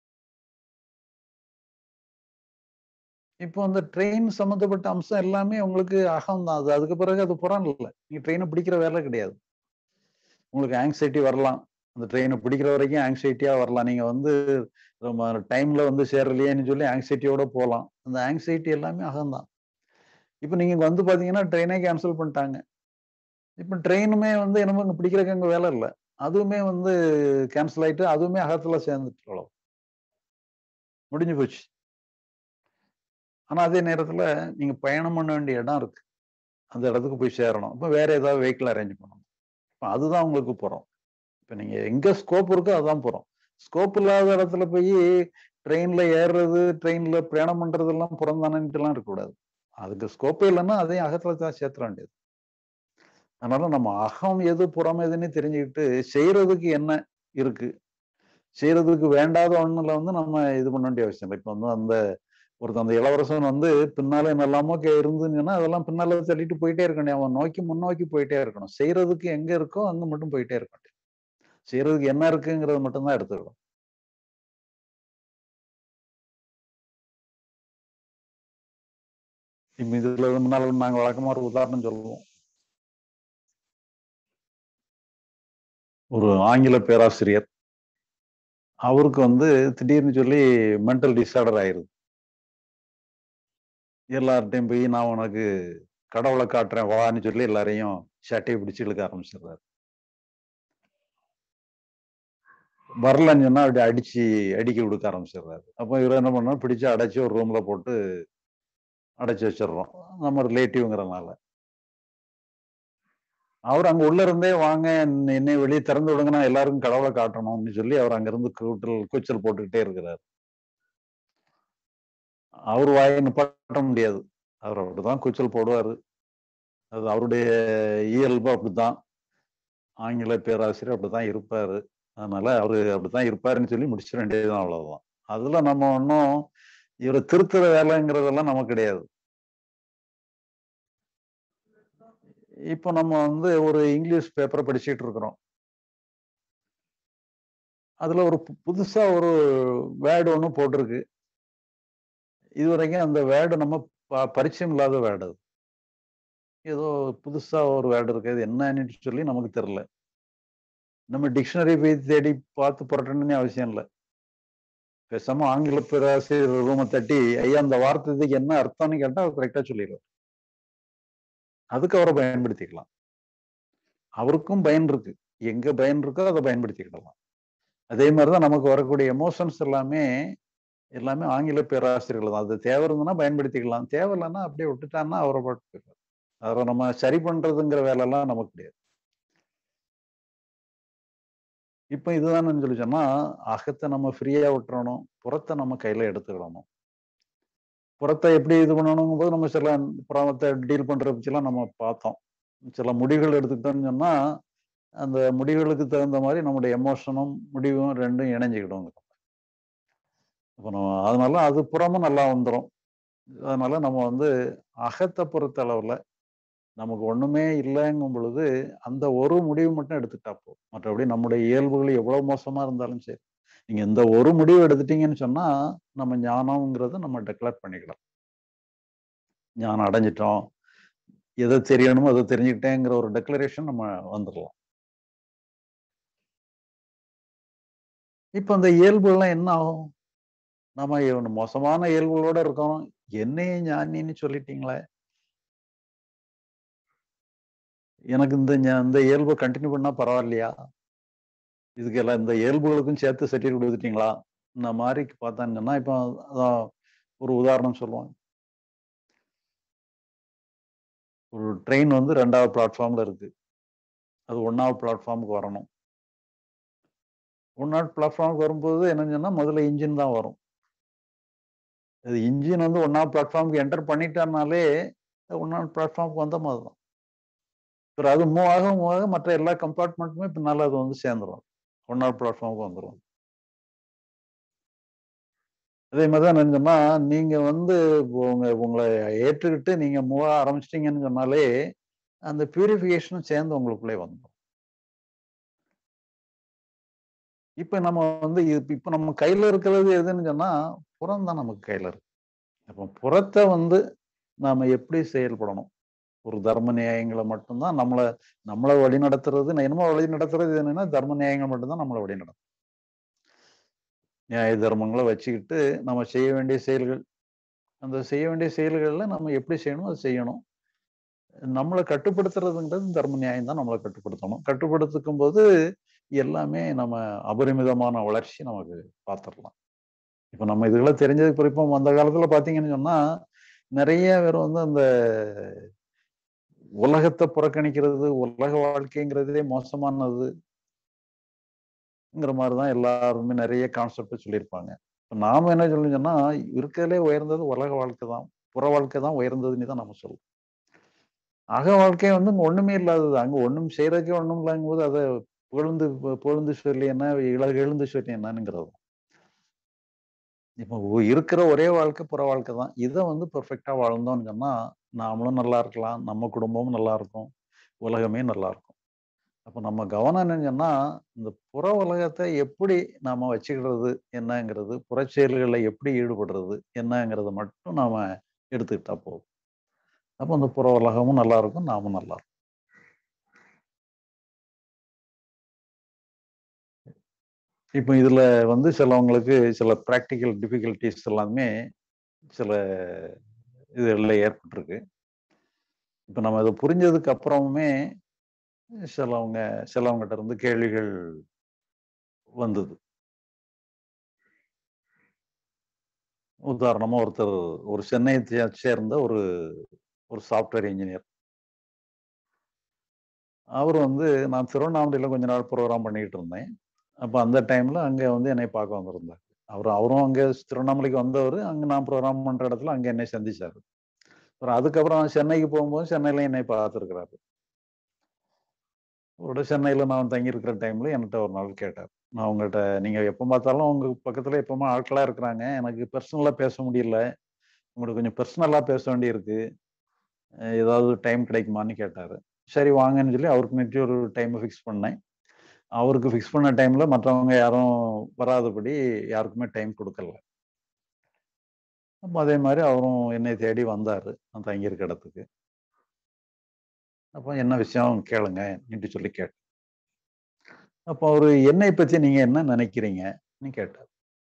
இப்போ அந்த ட்ரெயின் சம்பந்தப்பட்ட அம்சம் எல்லாமே உங்களுக்கு அகம் தான். அது அதுக்கு பிறகு அது புறம் இல்லை. நீங்க ட்ரெயினை பிடிக்கிற வேலை கிடையாது. உங்களுக்கு ஆங்ஸைட்டி வரலாம். அந்த ட்ரெயினை பிடிக்கிற வரைக்கும் ஆங்ஸைட்டியா வரலாம். நீங்க வந்து டைம்ல வந்து சேரலையேன்னு சொல்லி ஆங்ஸைட்டியோட போகலாம். அந்த ஆங்ஸைட்டி எல்லாமே அகம்தான். இப்ப நீங்க வந்து பாத்தீங்கன்னா ட்ரெயினே கேன்சல் பண்ணிட்டாங்க. இப்ப ட்ரெயினுமே வந்து என்னமோ இங்க பிடிக்கிறதுக்கு அங்க வேலை இல்லை. அதுவுமே வந்து கேன்சல் ஆயிட்டு அதுவுமே அகத்துல சேர்ந்துட்டு முடிஞ்சு போச்சு. ஆனா அதே நேரத்துல நீங்க பயணம் பண்ண வேண்டிய இடம் இருக்கு. அந்த இடத்துக்கு போய் சேரணும். இப்ப வேற ஏதாவது வெஹிக்கிள் அரேஞ்ச் பண்ணணும். இப்ப அதுதான் உங்களுக்கு போறோம். இப்ப நீங்க எங்க ஸ்கோப் இருக்கோ அதான் போறோம். ஸ்கோப் இல்லாத இடத்துல போய் ட்ரெயின்ல ஏறுறது, ட்ரெயின்ல பிரயாணம் பண்றதெல்லாம் புறந்தானன்ட்டு எல்லாம் இருக்கக்கூடாது. அதுக்கு ஸ்கோப்பே இல்லைன்னா அதையும் அகத்துல தான் சேர்த்துற வேண்டியது. அதனால நம்ம அகம் எது புறம் எதுன்னு தெரிஞ்சுக்கிட்டு செய்யறதுக்கு என்ன இருக்கு, செய்யறதுக்கு வேண்டாத ஒண்ணுல வந்து நம்ம இது பண்ண வேண்டிய அவசியம் இல்லை. இப்ப வந்து அந்த ஒருத்தன் அந்த இளவரசன் வந்து பின்னால என்னெல்லாமோ இருந்துன்னா அதெல்லாம் பின்னால தள்ளிட்டு போயிட்டே இருக்கணும். அவன் நோக்கி முன்னோக்கி போயிட்டே இருக்கணும். செய்யறதுக்கு எங்க இருக்கோ அங்க மட்டும் போயிட்டே இருக்கணும். செய்யறதுக்கு என்ன இருக்குங்கிறது மட்டும்தான் எடுத்துக்கணும். இப்ப இதுல முன்னால நாங்க வழக்கமா ஒரு உதாரணம் சொல்லுவோம். ஒரு ஆங்கில பேராசிரியர், அவருக்கு வந்து திடீர்னு சொல்லி மென்டல் டிஸார்டர் ஆயிருது. எல்லார்ட்டையும் போய் நான் உனக்கு கடவுளை காட்டுறேன் வான்னு சொல்லி எல்லாரையும் சட்டையை பிடிச்சு இழுக்க ஆரம்பிச்சிடுறாரு. வரலன்னு சொன்னா அப்படி அடிச்சு அடிக்க கொடுக்க ஆரம்பிச்சிடுறாரு. அப்போ இவர் என்ன பண்ணா பிடிச்சு அடைச்சு ஒரு ரூம்ல போட்டு அடைச்சு வச்சிடுறோம். நம்ம ரிலேட்டிவ்ங்கிறனால அவர் அங்க உள்ள இருந்தே வாங்க என்னை வெளியே திறந்து விடுங்கன்னா எல்லாருக்கும் கடவுளை காட்டணும்னு சொல்லி அவர் அங்கிருந்து கூட்டல் கூச்சல் போட்டுக்கிட்டே இருக்கிறார். அவர் வாயை நிப்பாட்ட முடியாது. அவர் அப்படிதான் கூச்சல் போடுவாரு. அது அவருடைய இயல்பு அப்படித்தான். ஆங்கில பேராசிரியர் அப்படித்தான் இருப்பாரு. அதனால அவரு அப்படித்தான் இருப்பாருன்னு சொல்லி முடிச்சிட வேண்டியதுதான், அவ்வளவுதான். அதுல நம்ம ஒன்றும் இவரை திருத்துற வேலைங்கிறதெல்லாம் நமக்கு கிடையாது. இப்போ நம்ம வந்து ஒரு இங்கிலீஷ் பேப்பரை படிச்சுட்டு இருக்கிறோம். அதுல ஒரு புதுசா ஒரு வேர்டு ஒண்ணு போட்டிருக்கு. இதுவரைக்கும் அந்த வேர்டு நம்ம பரிச்சயம் இல்லாத வேர்டு. அது ஏதோ புதுசா ஒரு வேர்டு இருக்கு. அது என்னன்னு சொல்லி நமக்கு தெரியல. நம்ம டிக்ஷனரி போய் தேடி பார்த்து புரட்டணும்னு அவசியம் இல்லை. பேசாம ஆங்கில பேராசிரியர் ரூமை தட்டி ஐயா அந்த வார்த்தைக்கு என்ன அர்த்தம்னு கேட்டா அவர் கரெக்டா சொல்லிடுவார். அதுக்கு அவரை பயன்படுத்திக்கலாம். அவருக்கும் பயன் இருக்கு. எங்க பயன் இருக்கோ அதை பயன்படுத்திக்கிடலாம். அதே மாதிரிதான் நமக்கு வரக்கூடிய எமோஷன்ஸ் எல்லாமே எல்லாமே ஆங்கில பேராசிரியர்கள் தான். அது தேவை இருந்ததுன்னா பயன்படுத்திக்கலாம். தேவை இல்லைன்னா அப்படியே விட்டுட்டான்னா அவரை பாட்டு போயிடுவார். அவரை நம்ம சரி பண்றதுங்கிற வேலை எல்லாம் நமக்கு கிடையாது. இப்ப இதுதான் சொல்லி சொன்னா அகத்தை நம்ம ஃப்ரீயா விட்டுறணும், புறத்தை நம்ம கையில எடுத்துக்கிடணும். புறத்தை எப்படி இது பண்ணணுங்கும் போது நம்ம சில புறத்தை டீல் பண்ற பட்செல்லாம் நம்ம பார்த்தோம். சில முடிவுகள் எடுத்துக்கிட்டோம்னு சொன்னா அந்த முடிவுகளுக்கு தகுந்த மாதிரி நம்முடைய எமோஷனும் முடிவும் ரெண்டும் இணைஞ்சுக்கிடும். அப்போ நம்ம அதனால அது புறமும் நல்லா வந்துடும். அதனால நம்ம வந்து அகத்தை பொறுத்த அளவுல நமக்கு ஒண்ணுமே இல்லைங்கும் பொழுது அந்த ஒரு முடிவு மட்டும் எடுத்துட்டா போதும். மற்றபடி நம்முடைய இயல்புகள் எவ்வளவு மோசமா இருந்தாலும் சரி, நீங்க இந்த ஒரு முடிவு எடுத்துட்டீங்கன்னு சொன்னா நம்ம ஞானம்ங்கிறத நம்ம டெக்ளேர் பண்ணிக்கலாம். ஞானம் அடைஞ்சிட்டோம், எதை தெரியணுமோ அதை தெரிஞ்சுக்கிட்டேங்கிற ஒரு டெக்ளரேஷன் நம்ம வந்துடலாம். இப்ப அந்த இயல்புகள்லாம் என்ன ஆகும்? நம்ம மோசமான இயல்புகளோட இருக்கோம், என்னையே ஞானின்னு சொல்லிட்டீங்களே, எனக்கு இந்த இந்த இயல்பை கண்டினியூ பண்ணா பரவாயில்லையா, இதுக்கு எல்லாம் இந்த இயல்புகளுக்கும் சேர்த்து சர்டிஃபிகேட் கொடுத்துட்டீங்களா, இந்த மாதிரி பார்த்தாங்கன்னா இப்போ அதான் ஒரு உதாரணம் சொல்லுவாங்க. ஒரு ட்ரெயின் வந்து ரெண்டாவது பிளாட்ஃபார்ம்ல இருக்கு. அது ஒன்னாவது பிளாட்ஃபார்முக்கு வரணும். ஒன்னாவது பிளாட்ஃபார்முக்கு வரும்போது என்னன்னு சொன்னா முதல்ல இன்ஜின் தான் வரும். அது இன்ஜின் வந்து ஒன்னாவது பிளாட்ஃபார்முக்கு என்டர் பண்ணிட்டாருனாலே ஒன்னாவது பிளாட்ஃபார்முக்கு வந்த மாதிரி தான். அப்புறம் அது மூவ் ஆக மூவ் ஆக மற்ற எல்லா கம்பார்ட்மெண்ட்டுமே பின்னால அது வந்து சேர்ந்துடும். ஒன்னாவது பிளாட்ஃபார்முக்கு வந்துடும். அதே மாதிரிதான் நினைச்சோம்னா நீங்க வந்து உங்க உங்களை ஏற்றுக்கிட்டு நீங்க மூவ் ஆக ஆரம்பிச்சிட்டீங்கன்னு சொன்னாலே அந்த பியூரிஃபிகேஷனும் சேர்ந்து உங்களுக்குள்ளே வந்துடும். இப்ப நம்ம வந்து இப்ப நம்ம கையில இருக்கிறது எதுன்னு சொன்னா புறம் தான் நமக்கு கையில இருக்கு. அப்போ புறத்தை வந்து நாம எப்படி செயல்படணும், ஒரு தர்ம நியாயங்களை மட்டும்தான் நம்மளை நம்மளை வழி நடத்துறது. என்னமோ வழி நடத்துறது என்னன்னா தர்ம நியாயங்கள் மட்டும்தான் நம்மளை வழி நடத்தும். நியாய தர்மங்களை வச்சுக்கிட்டு நம்ம செய்ய வேண்டிய செயல்கள், அந்த செய்ய வேண்டிய செயல்கள்ல நம்ம எப்படி செய்யணும் அதை செய்யணும். நம்மளை கட்டுப்படுத்துறதுங்கிறது தர்ம நியாயம் தான் நம்மளை கட்டுப்படுத்தணும். கட்டுப்படுத்துக்கும் போது எல்லாமே நம்ம அபரிமிதமான வளர்ச்சி நமக்கு பார்த்துடலாம். இப்ப நம்ம இதுக்கெல்லாம் தெரிஞ்சதுக்கு பிறகு இப்போ அந்த காலத்துல பாத்தீங்கன்னு சொன்னா நிறைய பேர் வந்து அந்த உலகத்தை புறக்கணிக்கிறது, உலக வாழ்க்கைங்கிறதே மோசமானதுங்கிற மாதிரிதான் எல்லாருமே நிறைய கான்செப்ட் சொல்லியிருப்பாங்க. நாம என்ன சொல்லுங்கன்னா இருக்கிறதுலே உயர்ந்தது உலக வாழ்க்கை தான், புற வாழ்க்கை தான் உயர்ந்ததுன்னு தான் நம்ம சொல்லுவோம். அக வாழ்க்கை வந்து ஒண்ணுமே இல்லாதது, அங்க ஒண்ணும் செய்யறதுக்கே ஒண்ணும் இல்லாங்கும் போது அதை புகழ்ந்து புகழ்ந்து சொல்லி என்ன இழ எழுந்து சொல்லி என்னங்கிறது. இப்போ இருக்கிற ஒரே வாழ்க்கை புற வாழ்க்கை தான். இதை வந்து பெர்ஃபெக்டா வாழ்ந்தோம்னு சொன்னா நாமளும் நல்லா இருக்கலாம், நம்ம குடும்பமும் நல்லா இருக்கும், உலகமே நல்லா இருக்கும். அப்போ நம்ம கவனம் என்னன்னு சொன்னா இந்த புற உலகத்தை எப்படி நாம வச்சுக்கிறது என்னங்கிறது, புற செயல்களில் எப்படி ஈடுபடுறது என்னங்கிறத மட்டும் நாம எடுத்துக்கிட்டா போதும். அப்போ அந்த புற உலகமும் நல்லா இருக்கும், நாமும் நல்லா இருக்கும். இப்போ இதுல வந்து சிலவங்களுக்கு சில பிராக்டிக்கல் டிஃபிகல்டிஸ் எல்லாமே சில இதுல ஏற்பட்டிருக்கு. இப்ப நம்ம இதை புரிஞ்சதுக்கு அப்புறமுமே சிலவங்க சிலவங்கிட்ட இருந்து கேள்விகள் வந்தது. உதாரணமா ஒருத்தர் ஒரு சென்னையை சேர்ந்த ஒரு ஒரு சாஃப்ட்வேர் இன்ஜினியர். அவர் வந்து நான் திருவண்ணாமலையில கொஞ்ச நாள் ப்ரோக்ராம் பண்ணிட்டு இருந்தேன். அப்ப அந்த டைம்ல அங்க வந்து என்னை பார்க்க வந்திருந்தார். அவர் அவரும் அங்க திருவண்ணாமலைக்கு வந்தவர். அங்க நான் ப்ரோக்ராம் பண்ற இடத்துல அங்க என்னை சந்திச்சாரு. அப்புறம் அதுக்கப்புறம் சென்னைக்கு போகும்போது சென்னையில என்னை பார்த்துருக்கிறாரு. ஒரு சென்னையில நான் தங்கி இருக்கிற டைம்ல என்கிட்ட ஒரு நாள் கேட்டார். நான் உங்கள்கிட்ட நீங்க எப்ப பார்த்தாலும் உங்க பக்கத்துல எப்பவுமே ஆட்களா இருக்கிறாங்க, எனக்கு பர்சனலா பேச முடியல, உங்களுக்கு கொஞ்சம் பர்சனலா பேச வேண்டியிருக்கு, ஏதாவது டைம் கிடைக்குமான்னு கேட்டாரு. சரி வாங்கன்னு சொல்லி அவருக்கு நெட்டி ஒரு டைம் ஃபிக்ஸ் பண்ணேன். அவருக்கு ஃபிக்ஸ் பண்ண டைம்ல மற்றவங்க யாரும் வராதபடி யாருக்குமே டைம் கொடுக்கல. அப்போ அதே மாதிரி அவரும் என்னை தேடி வந்தாரு நான் தங்கியிருக்க இடத்துக்கு. அப்போ என்ன விஷயம் கேளுங்க என்று சொல்லி கேட்டேன். அப்போ அவரு என்னை பத்தி நீங்க என்ன நினைக்கிறீங்கன்னு கேட்டார்.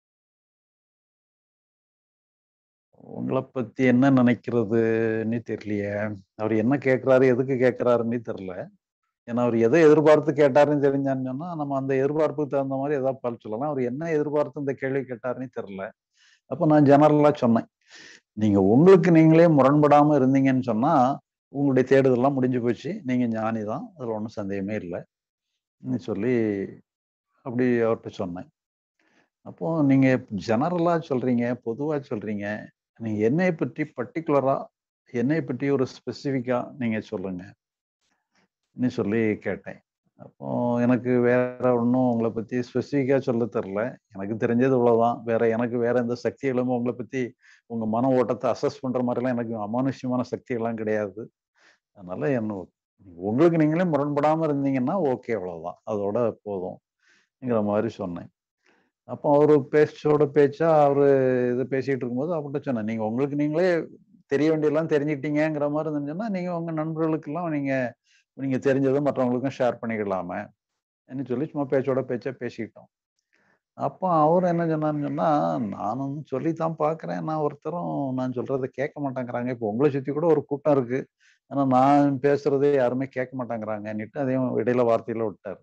உங்களை பத்தி என்ன நினைக்கிறதுன்னு தெரியலையே. அவர் என்ன கேட்கிறாரு, எதுக்கு கேட்கிறாருன்னு தெரியல. ஏன்னா அவர் எதை எதிர்பார்த்து கேட்டாருன்னு தெரிஞ்சான்னு சொன்னா நம்ம அந்த எதிர்பார்ப்புக்கு தகுந்த மாதிரி ஏதாவது பதில் சொல்லலாம். அவர் என்ன எதிர்பார்த்து இந்த கேள்வி கேட்டாருன்னு தெரியல. அப்ப நான் ஜெனரலா சொன்னேன், நீங்க உங்களுக்கு நீங்களே முரண்படாம இருந்தீங்கன்னு சொன்னா உங்களுடைய தேடுதல்லாம் முடிஞ்சு போச்சு, நீங்க ஞானி தான், அதுல ஒன்றும் சந்தேகமே இல்லை சொல்லி அப்படி அவர்கிட்ட சொன்னேன். அப்போ நீங்க ஜெனரலா சொல்றீங்க, பொதுவா சொல்றீங்க, நீங்க என்னை பற்றி பர்டிகுலரா என்னை பற்றி ஒரு ஸ்பெசிஃபிக்கா நீங்க சொல்லுங்க சொல்லி கேட்டேன். அப்போ எனக்கு வேற ஒன்றும் உங்களை பத்தி ஸ்பெசிஃபிக்கா சொல்ல தெரியல, எனக்கு தெரிஞ்சது இவ்வளவுதான். வேற எனக்கு வேற எந்த சக்திகளும் உங்களை பத்தி உங்க மன ஓட்டத்தை அசஸ் பண்ற மாதிரிலாம் எனக்கு அமானுஷ்யமான சக்தி எல்லாம் கிடையாது. அதனால என்ன உங்களுக்கு நீங்களே முரண்படாம இருந்தீங்கன்னா ஓகே, அவ்வளவுதான், அதோட போதும்ங்கிற மாதிரி சொன்னேன். அப்போ அவரு பேச்சோட பேச்சா அவரு இது பேசிட்டு இருக்கும்போது அவர்கிட்ட சொன்னேன், நீங்க உங்களுக்கு நீங்களே தெரிய வேண்டியெல்லாம் தெரிஞ்சுக்கிட்டீங்கிற மாதிரி இருந்துச்சுன்னா நீங்க உங்க நண்பர்களுக்கெல்லாம் நீங்க நீங்க தெரிஞ்சதை மற்றவங்களுக்கும் ஷேர் பண்ணிக்கலாமே என்ன சொல்லி சும்மா பேச்சோட பேச்சா பேசிக்கிட்டோம். அப்போ அவர் என்ன சொன்னான்னு சொன்னா, நானும் சொல்லித்தான் பாக்குறேன், நான் ஒருத்தரும் நான் சொல்றதை கேட்க மாட்டேங்கிறாங்க. இப்போ உங்களை சுத்தி கூட ஒரு கூட்டம் இருக்கு, ஆனா நான் பேசுறதே யாருமே கேட்க மாட்டேங்கிறாங்கன்னுட்டு அதையும் இடையில வார்த்தையில விட்டாரு.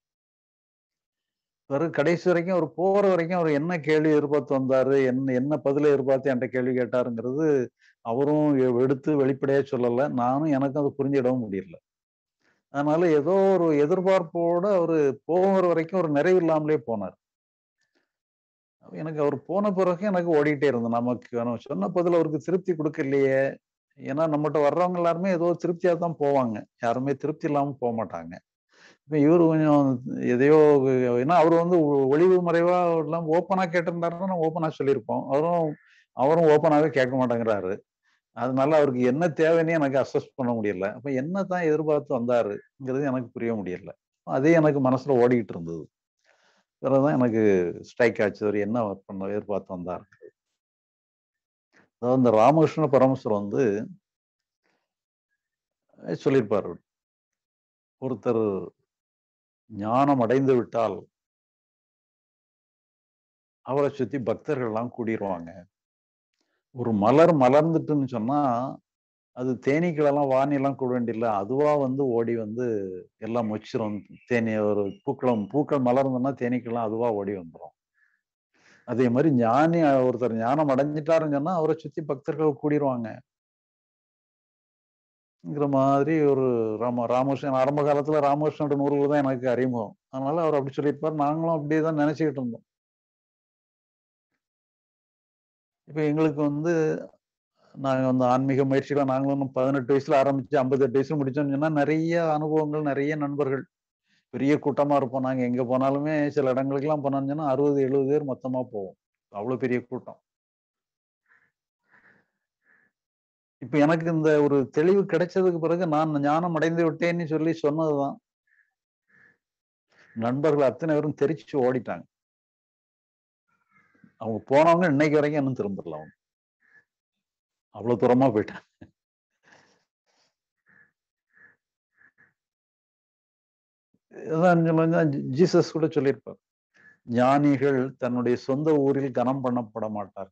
பிறகு கடைசி வரைக்கும் அவர் போற வரைக்கும் அவர் என்ன கேள்வி எதிர்பார்த்து வந்தாரு, என்ன என்ன பதில எதிர்பார்த்து என்கிட்ட கேள்வி கேட்டாருங்கிறது அவரும் எடுத்து வெளிப்படையா சொல்லல, நானும் எனக்கும் அதை புரிஞ்சிடவும் முடியல. அதனால ஏதோ ஒரு எதிர்பார்ப்போட அவரு போகிற வரைக்கும் ஒரு நிறைவு இல்லாமலே போனார். எனக்கு அவர் போன பிறகு எனக்கு ஓடிட்டே இருந்தது, நமக்கு நம்ம சொன்ன பதில் அவருக்கு திருப்தி கொடுக்கலையே. ஏன்னா நம்மகிட்ட வர்றவங்க எல்லாருமே ஏதோ திருப்தியா தான் போவாங்க, யாருமே திருப்தி இல்லாம போக மாட்டாங்க. இப்ப இவரு கொஞ்சம் எதையோ, ஏன்னா அவரு வந்து ஒளிவு மறைவா எல்லாம் ஓப்பனா கேட்டிருந்தாருன்னா ஓப்பனா சொல்லியிருப்போம். அவரும் அவரும் ஓப்பனாவே கேட்க மாட்டேங்கிறாரு. அதனால அவருக்கு என்ன தேவைன்னு எனக்கு அசஸ் பண்ண முடியல. அப்ப என்னதான் எதிர்பார்த்து வந்தாருங்கிறது எனக்கு புரிய முடியல. அதே எனக்கு மனசுல ஓடிக்கிட்டு இருந்தது. பிறகுதான் எனக்கு ஸ்ட்ரைக் ஆச்சு, அவர் என்ன பண்ண எதிர்பார்த்து வந்தார். அதாவது இந்த ராமகிருஷ்ண பரமஹம்சர் வந்து சொல்லியிருப்பார். ஒருத்தர் ஞானம் அடைந்து விட்டால் அவரை சுத்தி பக்தர்கள் எல்லாம் கூடிருவாங்க. ஒரு மலர் மலர்ந்துட்டுன்னு சொன்னா அது தேனீக்களெல்லாம் வானியெல்லாம் கூட வேண்டியதில்ல, அதுவா வந்து ஓடி வந்து எல்லாம் மொச்சிரும். தேனீ ஒரு பூக்களம் பூக்கள் மலர்ந்ததுன்னா தேனீக்கள்லாம் அதுவா ஓடி வந்துரும். அதே மாதிரி ஞானி ஒருத்தர் ஞானம் அடைஞ்சிட்டாருன்னு சொன்னா அவரை சுத்தி பக்தர்கள் கூடிருவாங்க. ங்கிற மாதிரி ஒரு ராம ராமகிருஷ்ணன் ஆரம்ப காலத்துல ராமகிருஷ்ணனோட நூல்கள் தான் எனக்கு அறிமுகம். அதனால அவர் அப்படி சொல்லியிருப்பார். நாங்களும் அப்படியே தான் நினைச்சுக்கிட்டு இருந்தோம். இப்ப எங்களுக்கு வந்து நாங்க வந்து ஆன்மீக முயற்சிகளை நாங்களும் பதினெட்டு வயசுல ஆரம்பிச்சு ஐம்பத்தி எட்டு வயசுல முடிச்சோம்னு சொன்னா நிறைய அனுபவங்கள், நிறைய நண்பர்கள், பெரிய கூட்டமா இருப்போம். நாங்க எங்க போனாலுமே சில இடங்களுக்கு எல்லாம் போனோம்னு சொன்னா அறுபது எழுபது பேர் மொத்தமா போவோம். அவ்வளவு பெரிய கூட்டம். இப்ப எனக்கு இந்த ஒரு தெளிவு கிடைச்சதுக்கு பிறகு நான் ஞானம் அடைந்து விட்டேன்னு சொல்லி சொன்னதுதான் நண்பர்கள் அத்தனை பேரும் தெரிச்சு ஓடிட்டாங்க. அவங்க போனவங்க இன்னைக்கு வரைக்கும் இன்னும் திரும்பல. அவங்க அவ்வளவு தூரமா போயிட்டாங்க. ஜீசஸ் கூட சொல்லியிருப்பார், ஞானிகள் தன்னுடைய சொந்த ஊரில் கனம் பண்ணப்பட மாட்டார்கள்.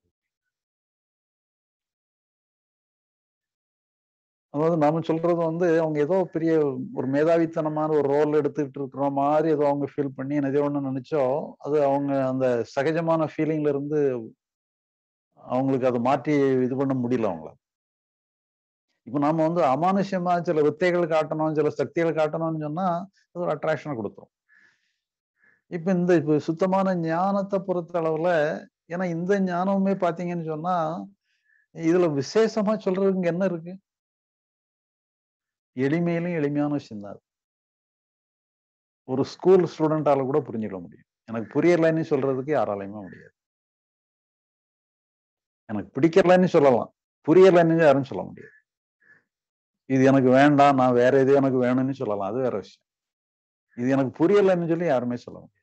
அதாவது நாம சொல்றது வந்து அவங்க ஏதோ பெரிய ஒரு மேதாவித்தனமான ஒரு ரோல் எடுத்துக்கிட்டு இருக்கிற மாதிரி ஏதோ அவங்க ஃபீல் பண்ணி எதோ ஒண்ணு நினைச்சோ அது அவங்க அந்த சகஜமான ஃபீலிங்ல இருந்து அவங்களுக்கு அதை மாற்றி இது பண்ண முடியல அவங்கள. இப்ப நாம வந்து அமானுஷ்யமா சில வித்தைகள் காட்டணும், சில சக்திகள் காட்டணும்னு சொன்னா அது ஒரு அட்ராக்ஷனை கொடுத்துரும். இப்ப இந்த இப்ப சுத்தமான ஞானத்தை பொறுத்த அளவுல, ஏன்னா இந்த ஞானமுமே பாத்தீங்கன்னு சொன்னா இதுல விசேஷமா சொல்றதுக்கு என்ன இருக்கு? எளிமையிலும் எளிமையான விஷயம் தான். ஒரு ஸ்கூல் ஸ்டூடெண்டால கூட புரிஞ்சுக்க முடியும். எனக்கு புரியலைன்னு சொல்றதுக்கு யாராலையுமே முடியாது. எனக்கு பிடிக்கலன்னு சொல்லலாம், புரியலைன்னு யாரும் சொல்ல முடியாது. இது எனக்கு வேண்டாம், நான் வேற எது எனக்கு வேணும்னு சொல்லலாம், அது வேற விஷயம். இது எனக்கு புரியலைன்னு சொல்லி யாருமே சொல்ல முடியாது.